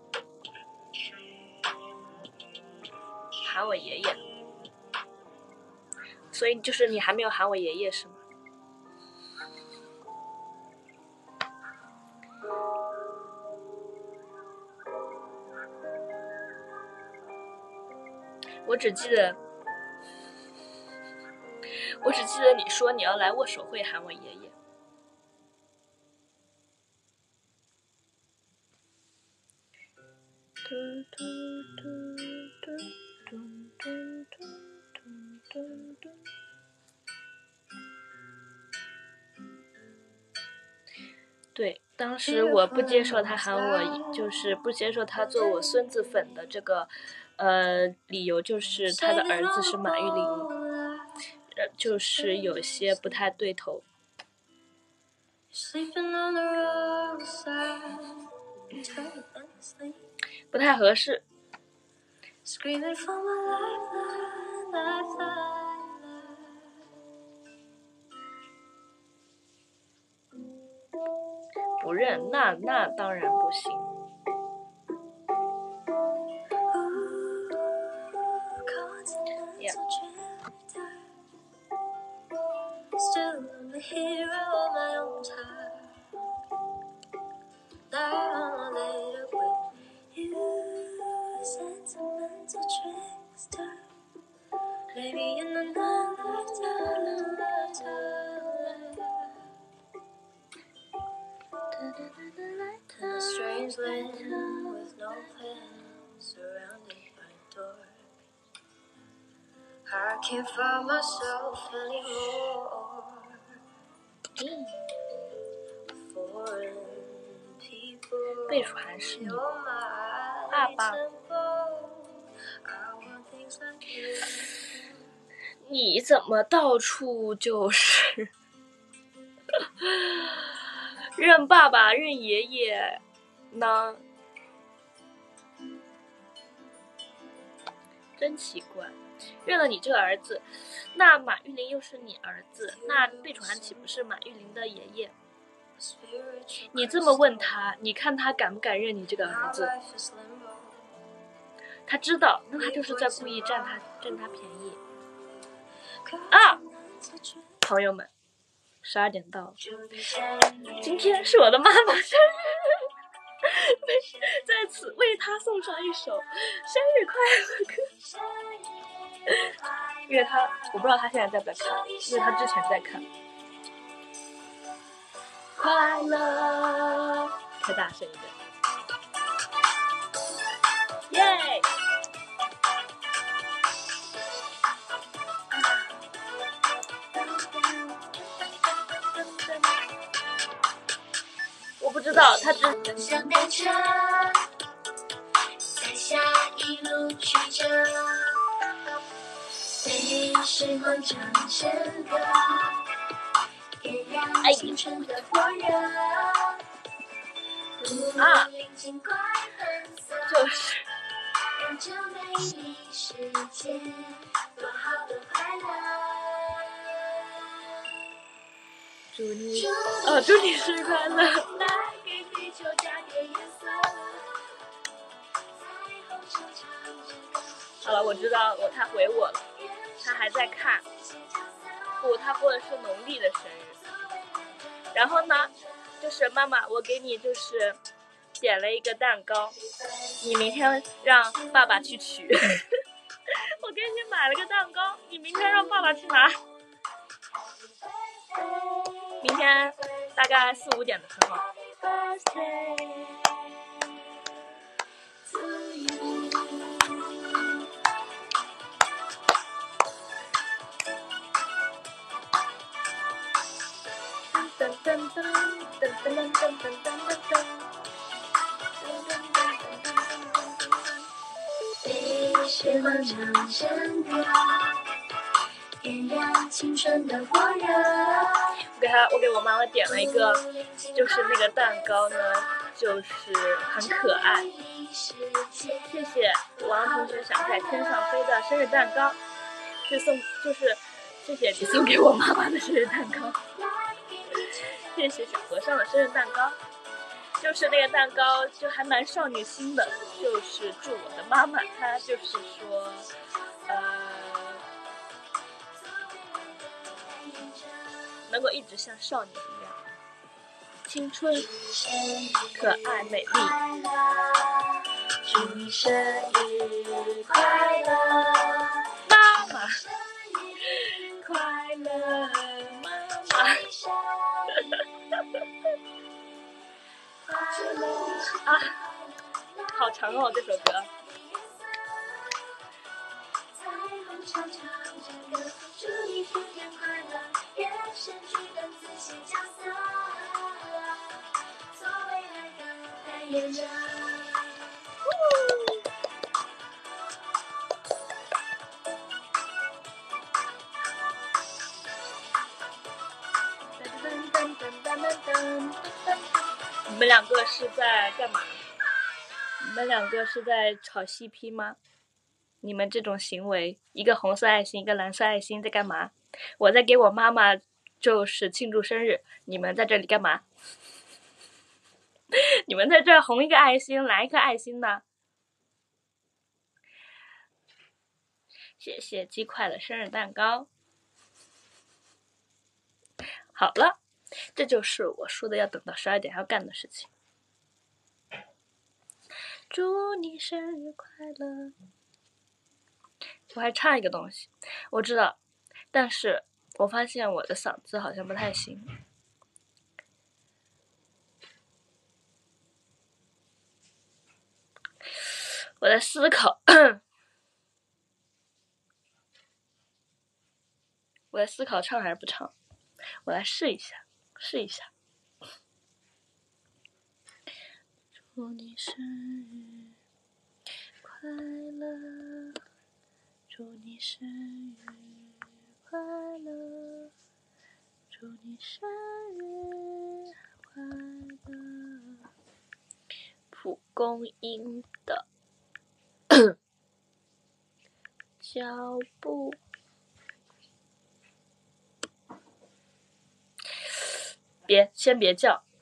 喊我爷爷，所以就是你还没有喊我爷爷是吗？我只记得，我只记得你说你要来握手会喊我爷爷。对，当时我不接受他喊我，就是不接受他做我孙子粉的这个，呃，理由就是他的儿子是马玉麟，呃，就是有些不太对头。不太合适。不认，那那当然不行。Yeah. A strange land with no plan, surrounded by doors. I can't find myself anymore. Foreign people, 背书还是你爸爸。你怎么到处就是认爸爸认爷爷呢？真奇怪，认了你这个儿子，那马玉麟又是你儿子，那贝楚涵岂不是马玉麟的爷爷？ 你这么问他，你看他敢不敢认你这个儿子？他知道，那他就是在故意占他占他便宜啊！朋友们，十二点到了，今天是我的妈妈生日，在此为她送上一首生日快乐歌。因为她，我不知道她现在在不在看，因为她之前在看。快乐，再大声一点，耶！我不知道，他只像单车，在下一路曲折，被时光长成歌，点燃青春的火热。啊，就是。让这美丽世界多好多快乐。祝你，哦，祝你生日快乐！来给地球加点颜色。好了，我知道我他回我了，他还在看。不，他过的是农历的生日。然后呢，就是妈妈，我给你就是点了一个蛋糕，你明天让爸爸去取。我给你买了个蛋糕，你明天让爸爸去拿。明天大概四五点的时候。噔噔噔噔噔噔噔噔噔噔。被时光长成歌，点燃青春的火热。我给他，我给我妈妈点了一个，就是那个蛋糕呢，就是很可爱。谢谢王同学想在天上飞的生日蛋糕，是送，就是谢谢你送给我妈妈的生日蛋糕。谢谢小和尚的生日蛋糕，就是那个蛋糕就还蛮少女心的，就是祝我的妈妈，她就是说，呃，能够一直像少女一样，青春、可爱、美丽。祝你生日快乐，妈妈！快乐，妈妈！啊，好长哦，这首歌。你们两个是在干嘛？你们两个是在炒 C P 吗？你们这种行为，一个红色爱心，一个蓝色爱心，在干嘛？我在给我妈妈就是庆祝生日，你们在这里干嘛？你们在这红一个爱心，蓝一颗爱心呢？谢谢鸡块的生日蛋糕。好了，这就是我说的要等到十二点要干的事情。祝你生日快乐！我还差一个东西，我知道，但是我发现我的嗓子好像不太行。我在思考，我在思考唱还是不唱，我来试一下，试一下。祝你生日快乐，祝你生日快乐，祝你生日快乐。蒲公英的脚步，别，先别叫，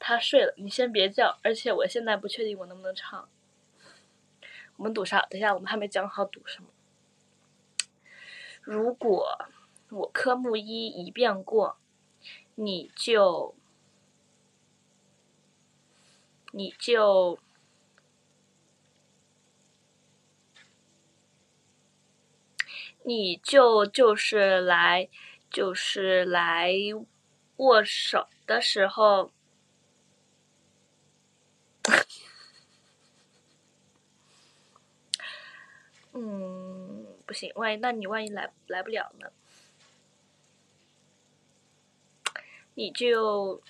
他睡了，你先别叫，而且我现在不确定我能不能唱。我们赌啥？等一下，我们还没讲好赌什么。如果我科目一一遍过，你就你就你就就是来就是来握手的时候嗯，不行，万一那你万一来来不了呢？你就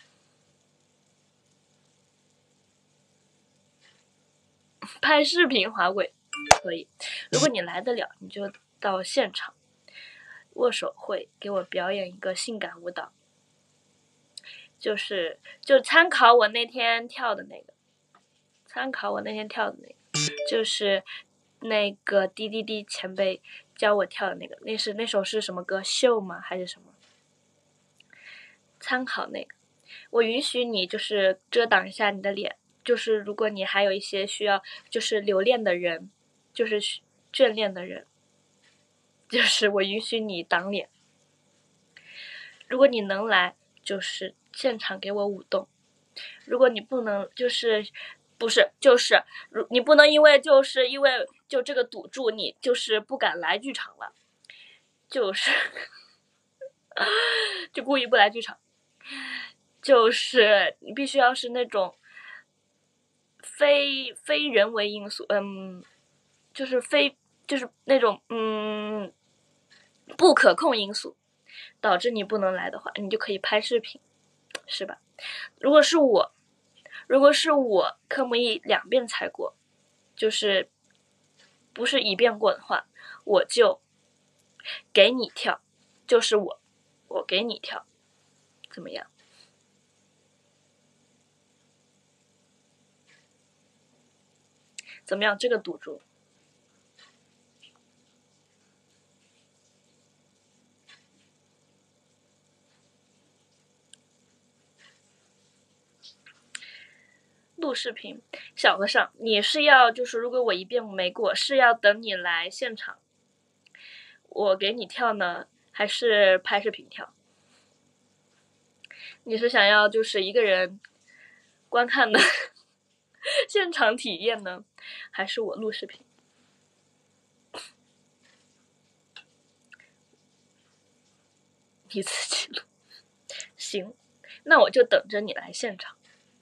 拍视频滑轨可以。如果你来得了，你就到现场握手会给我表演一个性感舞蹈，就是就参考我那天跳的那个，参考我那天跳的那个，就是那个滴滴滴前辈教我跳的那个，那是那首是什么歌？秀吗？还是什么？参考那个，我允许你就是遮挡一下你的脸，就是如果你还有一些需要就是留恋的人，就是眷恋的人，就是我允许你挡脸。如果你能来，就是现场给我舞动；如果你不能，就是不是就是你不能因为就是因为就这个赌注，你就是不敢来剧场了，就是就故意不来剧场。就是你必须要是那种非非人为因素，嗯，就是非就是那种嗯不可控因素导致你不能来的话，你就可以拍视频，是吧？如果是我，如果是我科目一两遍才过，就是不是一遍过的话，我就给你跳，就是我，我给你跳，怎么样？怎么样？这个赌注。录视频，小和尚，你是要就是如果我一遍没过，是要等你来现场，我给你跳呢，还是拍视频跳？你是想要就是一个人观看的现场体验呢，还是我录视频？你自己录，行，那我就等着你来现场。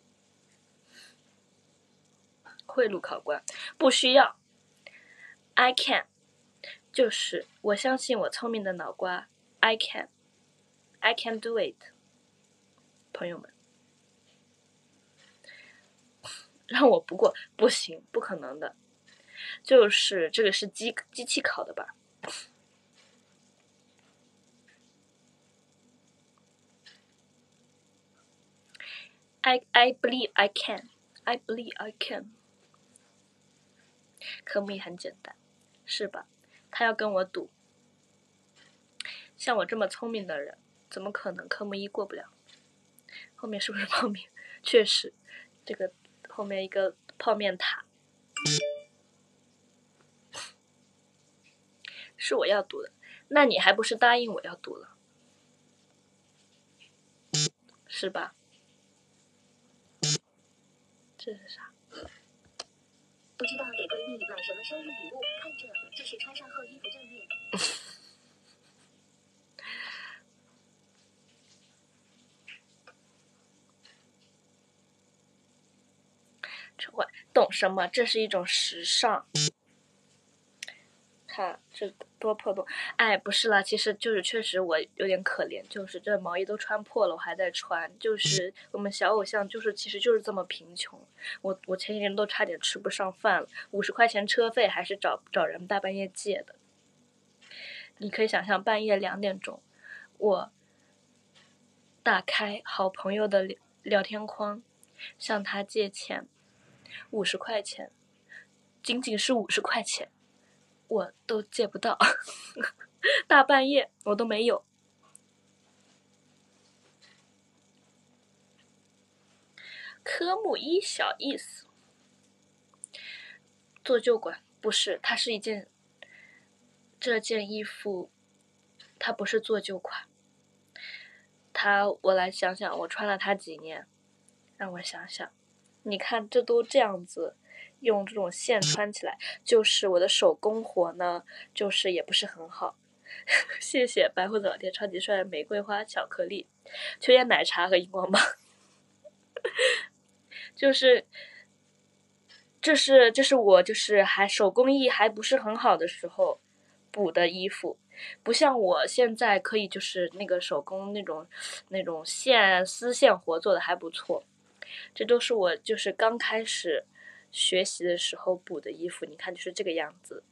贿赂考官不需要 I can， 就是我相信我聪明的脑瓜 I can I can do it， 朋友们，让我不过不行，不可能的，就是这个是机机器考的吧。I I believe I can I believe I can。 科目一很简单，是吧？他要跟我赌，像我这么聪明的人，怎么可能科目一过不了？后面是不是泡面？确实，这个后面一个泡面塔，是我要赌的，那你还不是答应我要赌了，是吧？这是啥？不知道给闺蜜买什么生日礼物，看这，这是穿上后衣服正面。这会懂什么？这是一种时尚。看这多破洞！哎，不是啦，其实就是确实我有点可怜，就是这毛衣都穿破了，我还在穿。就是我们小偶像，就是其实就是这么贫穷。我我前几天都差点吃不上饭了，五十块钱车费还是找找人大半夜借的。你可以想象，半夜两点钟，我打开好朋友的聊天框，向他借钱，五十块钱，仅仅是五十块钱。我都借不到，大半夜我都没有。 科目一小意思。做旧款不是，它是一件，这件衣服它不是做旧款，它我来想想，我穿了它几年，让我想想，你看这都这样子，用这种线穿起来，就是我的手工活呢，就是也不是很好。谢谢白胡子老爹超级帅的玫瑰花巧克力、秋叶奶茶和荧光棒。就是这是这是我就是还手工艺还不是很好的时候补的衣服，不像我现在可以就是那个手工那种那种线丝线活做的还不错。这都是我就是刚开始学习的时候补的衣服，你看就是这个样子，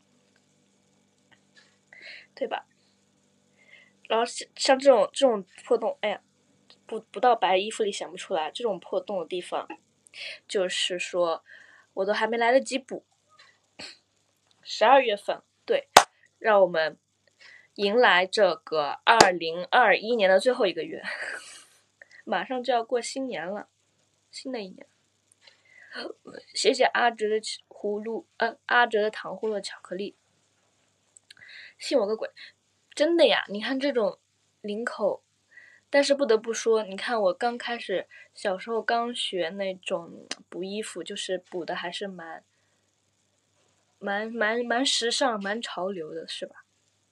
对吧？然后像这种这种破洞，哎呀，不不到白衣服里想不出来，这种破洞的地方，就是说我都还没来得及补。十二月份，对，让我们迎来这个二零二一年的最后一个月，马上就要过新年了，新的一年。谢谢阿哲的葫芦，呃，阿哲的糖葫芦巧克力。信我个鬼！真的呀，你看这种领口，但是不得不说，你看我刚开始小时候刚学那种补衣服，就是补的还是蛮蛮蛮蛮时尚、蛮潮流的，是吧？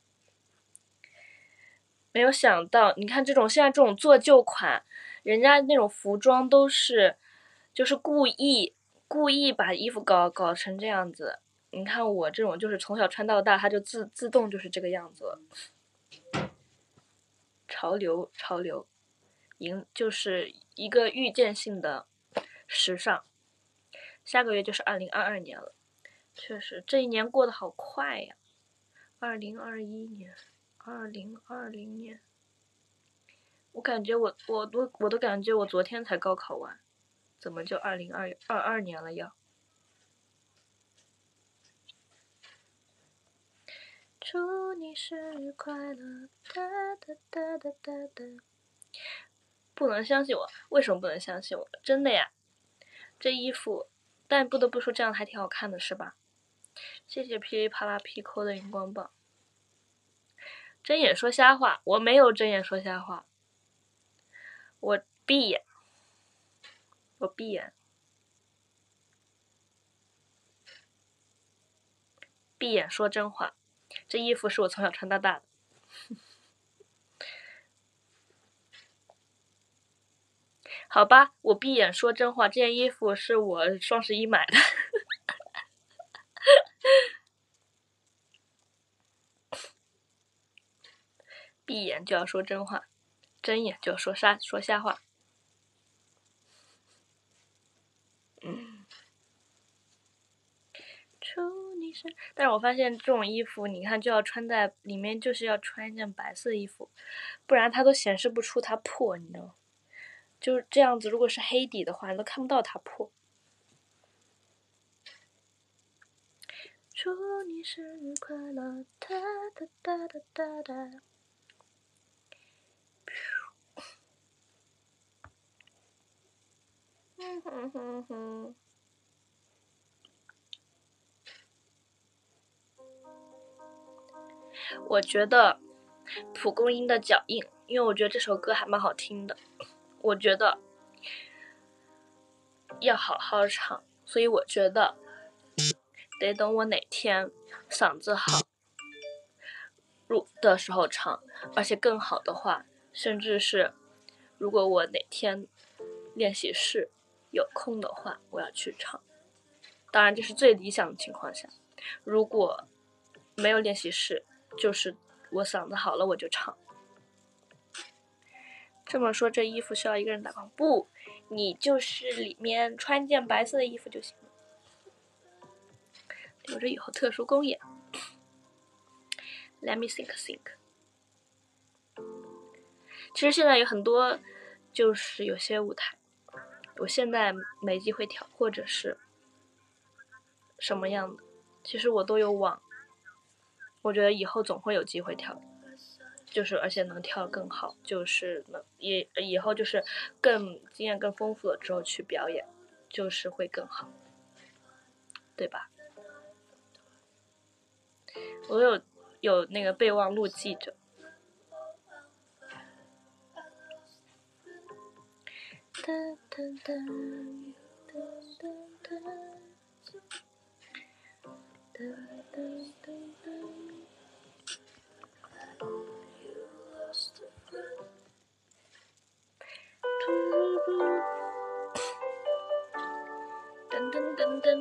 没有想到，你看这种现在这种做旧款，人家那种服装都是就是故意故意把衣服搞搞成这样子。你看我这种就是从小穿到大，它就自自动就是这个样子了。潮流潮流，迎就是一个预见性的时尚。下个月就是二零二二年了，确实这一年过得好快呀！二零二一年，二零二零年，我感觉我我都我都感觉我昨天才高考完，怎么就二零二二二年了呀？祝你生日快乐！哒哒哒哒哒哒。不能相信我，为什么不能相信我？真的呀，这衣服，但不得不说这样还挺好看的，是吧？谢谢噼里啪啦噼扣的荧光棒。睁眼说瞎话，我没有睁眼说瞎话，我闭眼，我闭眼，闭眼说真话。这衣服是我从小穿到大的。好吧，我闭眼说真话，这件衣服是我双十一买的。闭眼就要说真话，睁眼就要说瞎说瞎话。嗯，祝你生，但是我发现这种衣服，你看就要穿在里面，就是要穿一件白色的衣服，不然它都显示不出它破，你知道吗？就是这样子，如果是黑底的话，你都看不到它破。祝你生日快乐！哒哒哒哒哒哒。嗯哼哼哼。我觉得蒲公英的脚印，因为我觉得这首歌还蛮好听的，我觉得要好好唱，所以我觉得得等我哪天嗓子好入的时候唱，而且更好的话，甚至是如果我哪天练习室有空的话，我要去唱。当然这是最理想的情况下，如果没有练习室，就是我嗓子好了我就唱。这么说这衣服需要一个人打光？不，你就是里面穿件白色的衣服就行了，留着以后特殊公演。Let me think think。其实现在有很多，就是有些舞台，我现在没机会跳，或者是什么样的，其实我都有网，我觉得以后总会有机会跳。 就是而且能跳得更好，就是能也以后就是更经验更丰富了之后去表演，就是会更好，对吧？我有有那个备忘录记着。哒哒哒哒哒哒哒哒哒哒。噔噔噔噔。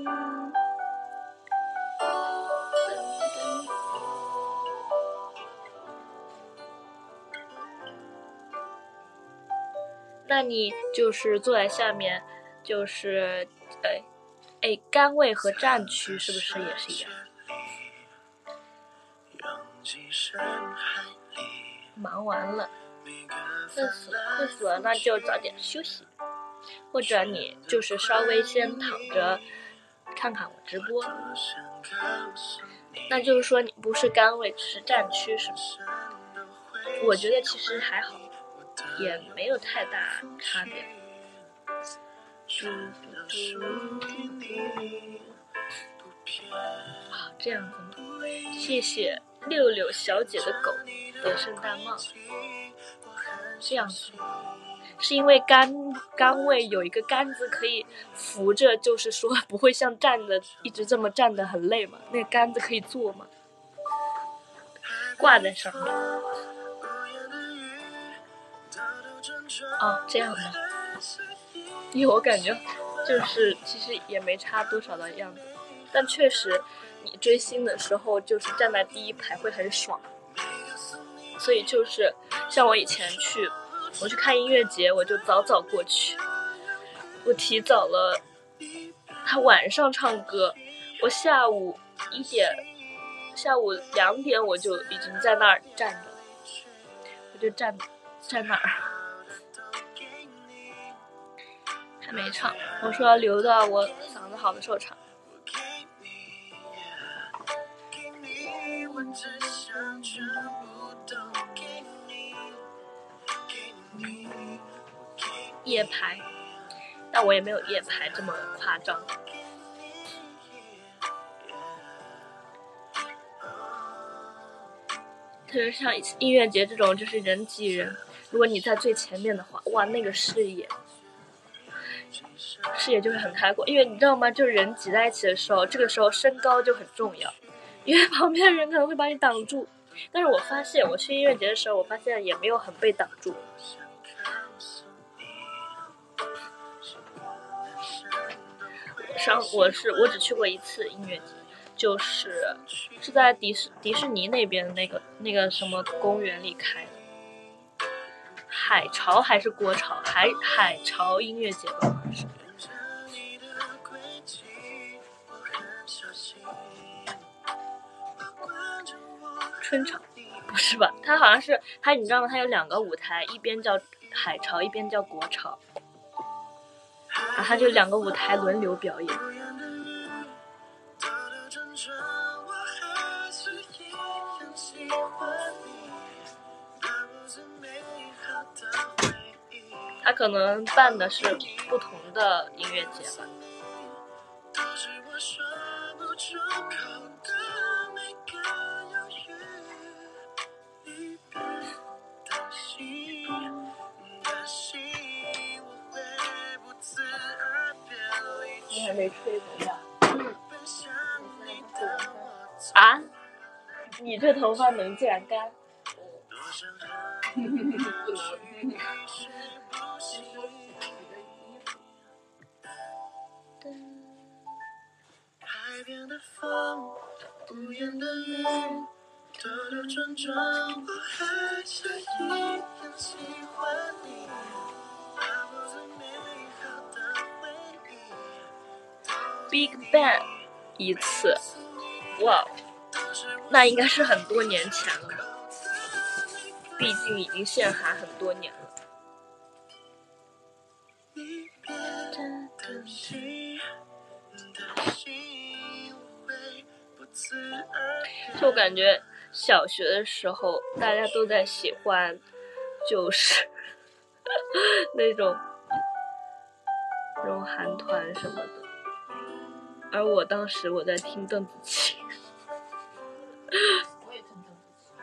那你就是坐在下面，就是哎哎，杆位和站区是不是也是一样？忙完了，困死了，困死了，那就早点休息，或者你就是稍微先躺着看看我直播。那就是说你不是杆位，只是站区，是吗？我觉得其实还好，也没有太大差别。啊，这样子吗？谢谢六六小姐的狗的圣诞帽。这样子，是因为杆杆位有一个杆子可以扶着，就是说不会像站的一直这么站的很累嘛？那个杆子可以坐吗？挂在上面。哦，这样的。因为我感觉就是其实也没差多少的样子，但确实你追星的时候就是站在第一排会很爽，所以就是像我以前去我去看音乐节，我就早早过去，我提早了他晚上唱歌，我下午一点下午两点我就已经在那儿站着，我就站站那儿还没唱，我说要留到我嗓子好的时候唱。夜排，但我也没有夜排这么夸张。特别像音乐节这种，就是人挤人，如果你在最前面的话，哇，那个视野。视野就会很开阔，因为你知道吗？就是人挤在一起的时候，这个时候身高就很重要，因为旁边的人可能会把你挡住。但是我发现，我去音乐节的时候，我发现也没有很被挡住。上我是我只去过一次音乐节，就是是在迪士迪士尼那边那个那个什么公园里开的，海潮还是国潮，海海潮音乐节吧，好像是。春潮不是吧？它好像是它，你知道吗？它有两个舞台，一边叫海潮，一边叫国潮，然后它就两个舞台轮流表演。它可能办的是不同的音乐节吧。你还没吹头发？啊？你这头发能这样干？不能。海边的风，不言的雨，兜兜转转，我还是一样喜欢你，把握最美好的回忆。Big Bang 一次，哇，那应该是很多年前了吧？毕竟已经限韩很多年了。就感觉小学的时候大家都在喜欢就是那种那种韩团什么的，而我当时我在听邓紫棋。 我也听邓紫棋。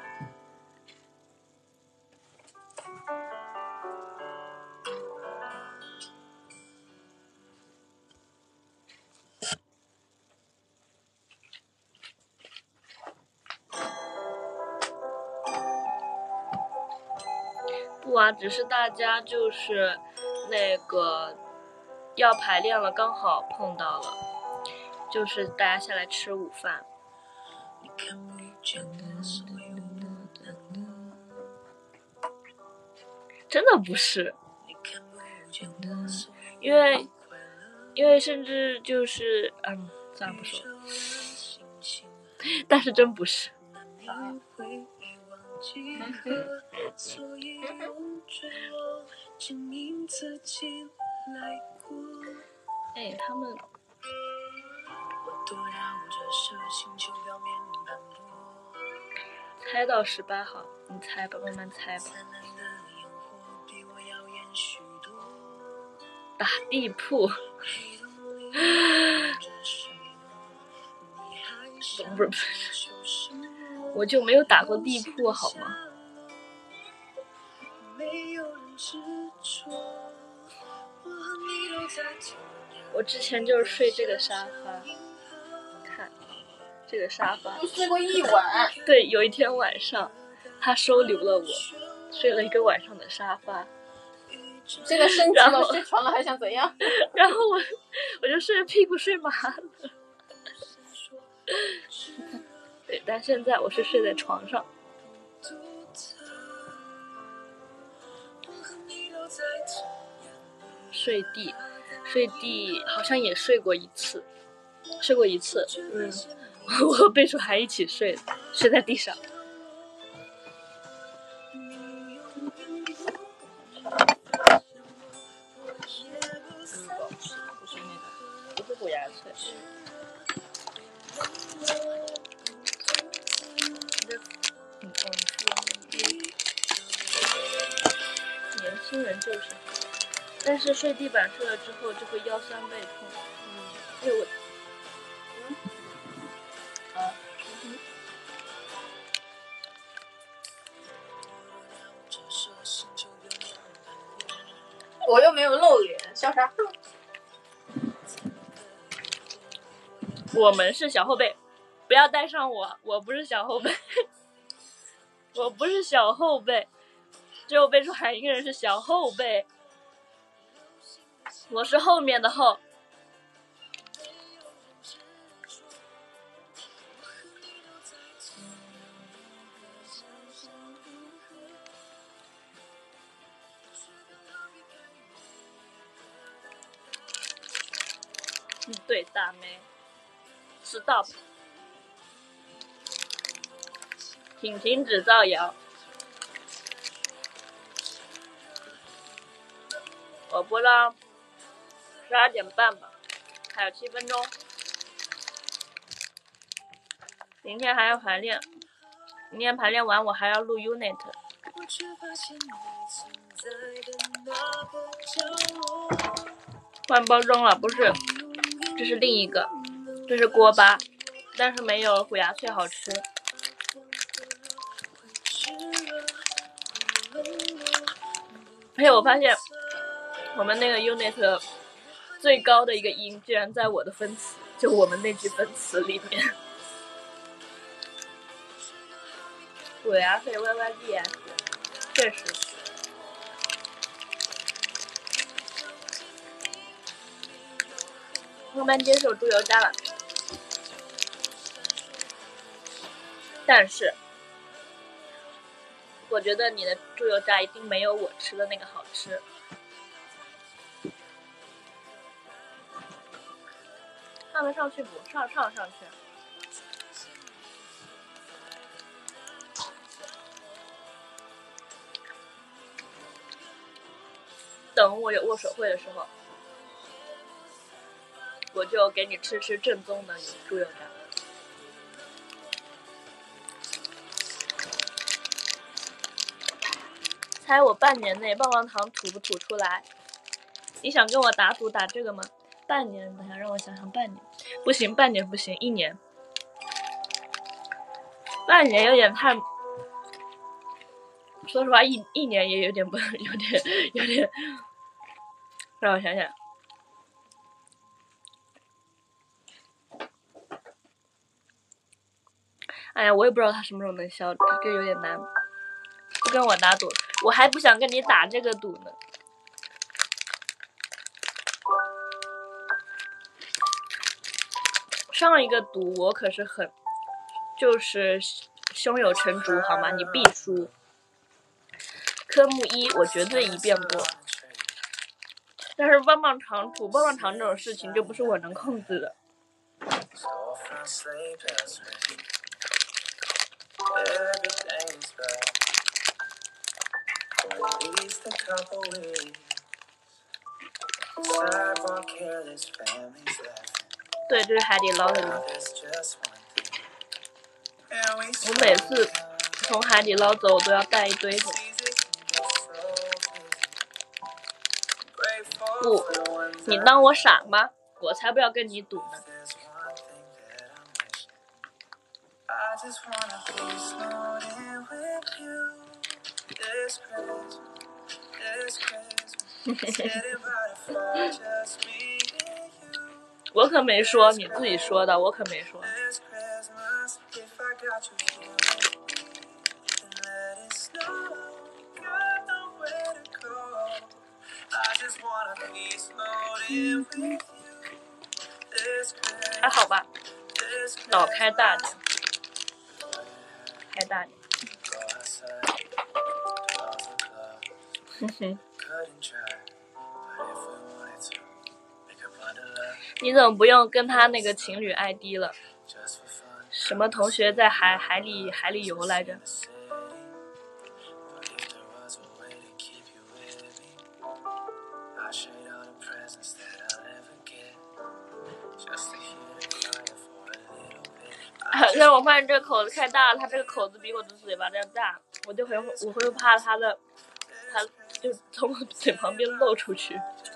不啊，只是大家就是那个要排练了，刚好碰到了，就是大家下来吃午饭。真的不是，因为因为甚至就是嗯，算了不说了，但是真不是。哎，他们猜到十八号，你猜吧，慢慢猜吧。打地铺，不是不是，我就没有打过地铺好吗？我之前就是睡这个沙发，看这个沙发， 就睡过一晚。 对，有一天晚上，他收留了我，睡了一个晚上的沙发。 现在升级了，睡床了还想怎样？ 然后我我就睡着屁股睡麻了。对，但现在我是睡在床上。睡地，睡地好像也睡过一次，睡过一次。嗯，我和贝叔还一起睡的，睡在地上。不是虎牙脆。嗯嗯，年轻人就是好，但是睡地板睡了之后就会腰酸背痛。嗯，哎我，嗯，啊，嗯。 我又没有露脸，笑啥？ 我们是小后辈，不要带上我，我不是小后辈，我不是小后辈，只有贝叔海一个人是小后辈，我是后面的后。嗯，对，大妹 ，stop， 请停止造谣。我播到十二点半吧，还有七分钟。明天还要排练，明天排练完我还要录 unit。换包装了，不是，这是另一个，这是锅巴，但是没有虎牙脆好吃。而且我发现我们那个 unit 最高的一个音居然在我的分词，就我们那句分词里面。虎牙脆 Y Y D S， 确实。慢慢接受猪油渣了，但是我觉得你的猪油渣一定没有我吃的那个好吃。上没上去补？上上上去。等我有握手会的时候，我就给你吃吃正宗的猪油渣。 猜我半年内棒棒糖吐不吐出来？你想跟我打赌打这个吗？半年，等下让我想想，半年不行，半年不行，一年，半年有点太，说实话，一一年也有点不，有点有点，让我想想。哎呀，我也不知道他什么时候能消，这个有点难。不跟我打赌，我还不想跟你打这个赌呢。上一个赌我可是很，就是胸有成竹，好吗？你必输。科目一我绝对一遍过，但是棒棒糖吐棒棒糖这种事情就不是我能控制的。对，这是海底捞的东西。我每次从海底捞走，我都要带一堆的。不，你当我傻吗？我才不要跟你赌呢。我可没说，你自己说的，我可没说。还好吧，脑开大点，开大点。哼哼。你怎么不用跟他那个情侣 I D 了？什么同学在海海里海里游来着？但我发现这个口子太大了，他这个口子比我的嘴巴要大，我就会我会怕他的，他就从我嘴旁边漏出去。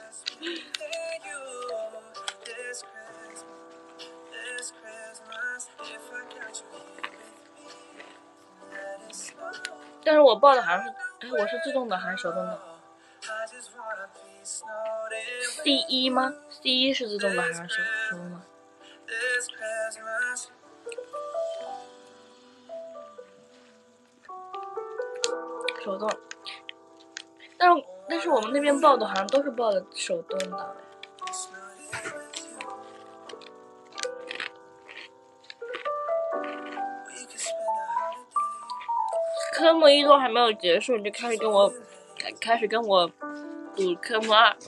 但是我报的好像是，哎，我是自动的还是手动的 ？C 一吗 ？C 一是自动的还是手手动的？手动。但是但是我们那边报的好像都是报的手动的。科目一都还没有结束，你就开始跟我开始跟我赌科目二。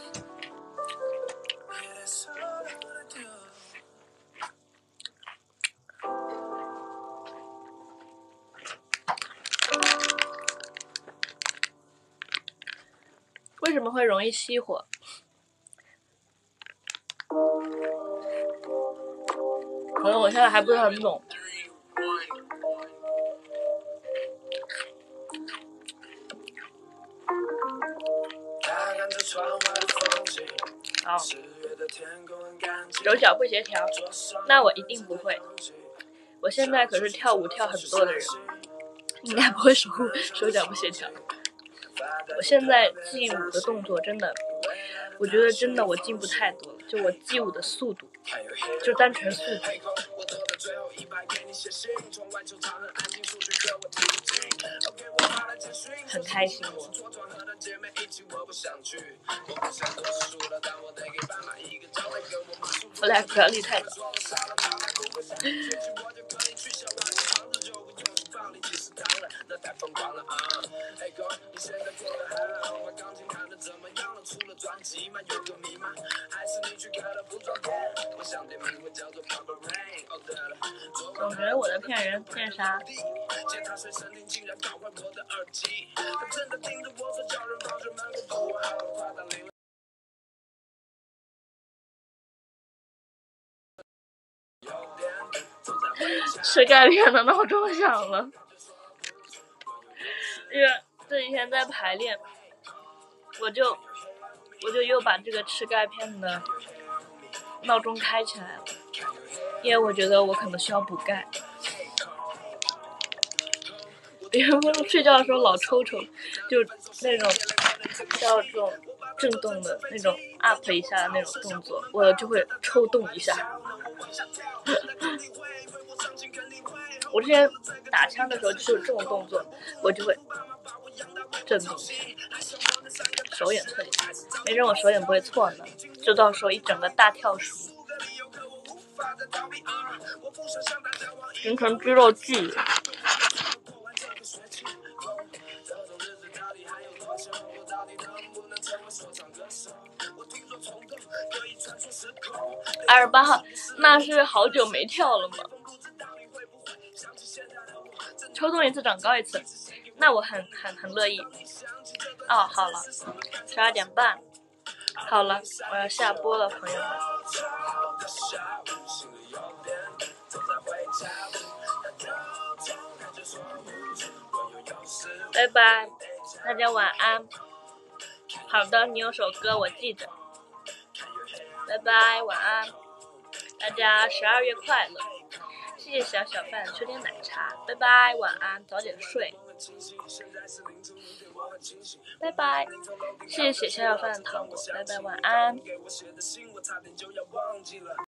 为什么会容易熄火？可能我现在还不是很懂。好，手脚不协调，那我一定不会。我现在可是跳舞跳很多的人，应该不会手手脚不协调。我现在记舞的动作真的，我觉得真的我进步太多了，就我记舞的速度，就单纯速度。很开心我。我俩不要立太早。总觉得我的骗人骗啥？谁改变的闹钟响了？因为这几天在排练，我就我就又把这个吃钙片的闹钟开起来了，因为我觉得我可能需要补钙。因为我睡觉的时候老抽抽，就那种叫这种震动的那种 up 一下的那种动作，我就会抽动一下。我之前打枪的时候就是有这种动作，我就会震动一下，手眼测一下，没准我手眼不会错呢，就到时候一整个大跳鼠，形成肌肉记忆。二十八号，那是好久没跳了吗？抽动一次长高一次，那我很很很乐意。哦，好了，十二点半，好了，我要下播了，朋友们。拜拜，大家晚安。好的，你有首歌我记着。拜拜，晚安，大家十二月快乐。谢谢小小饭秋天奶茶，拜拜，晚安，早点睡。拜拜，谢谢小小饭的糖果，拜拜，晚安。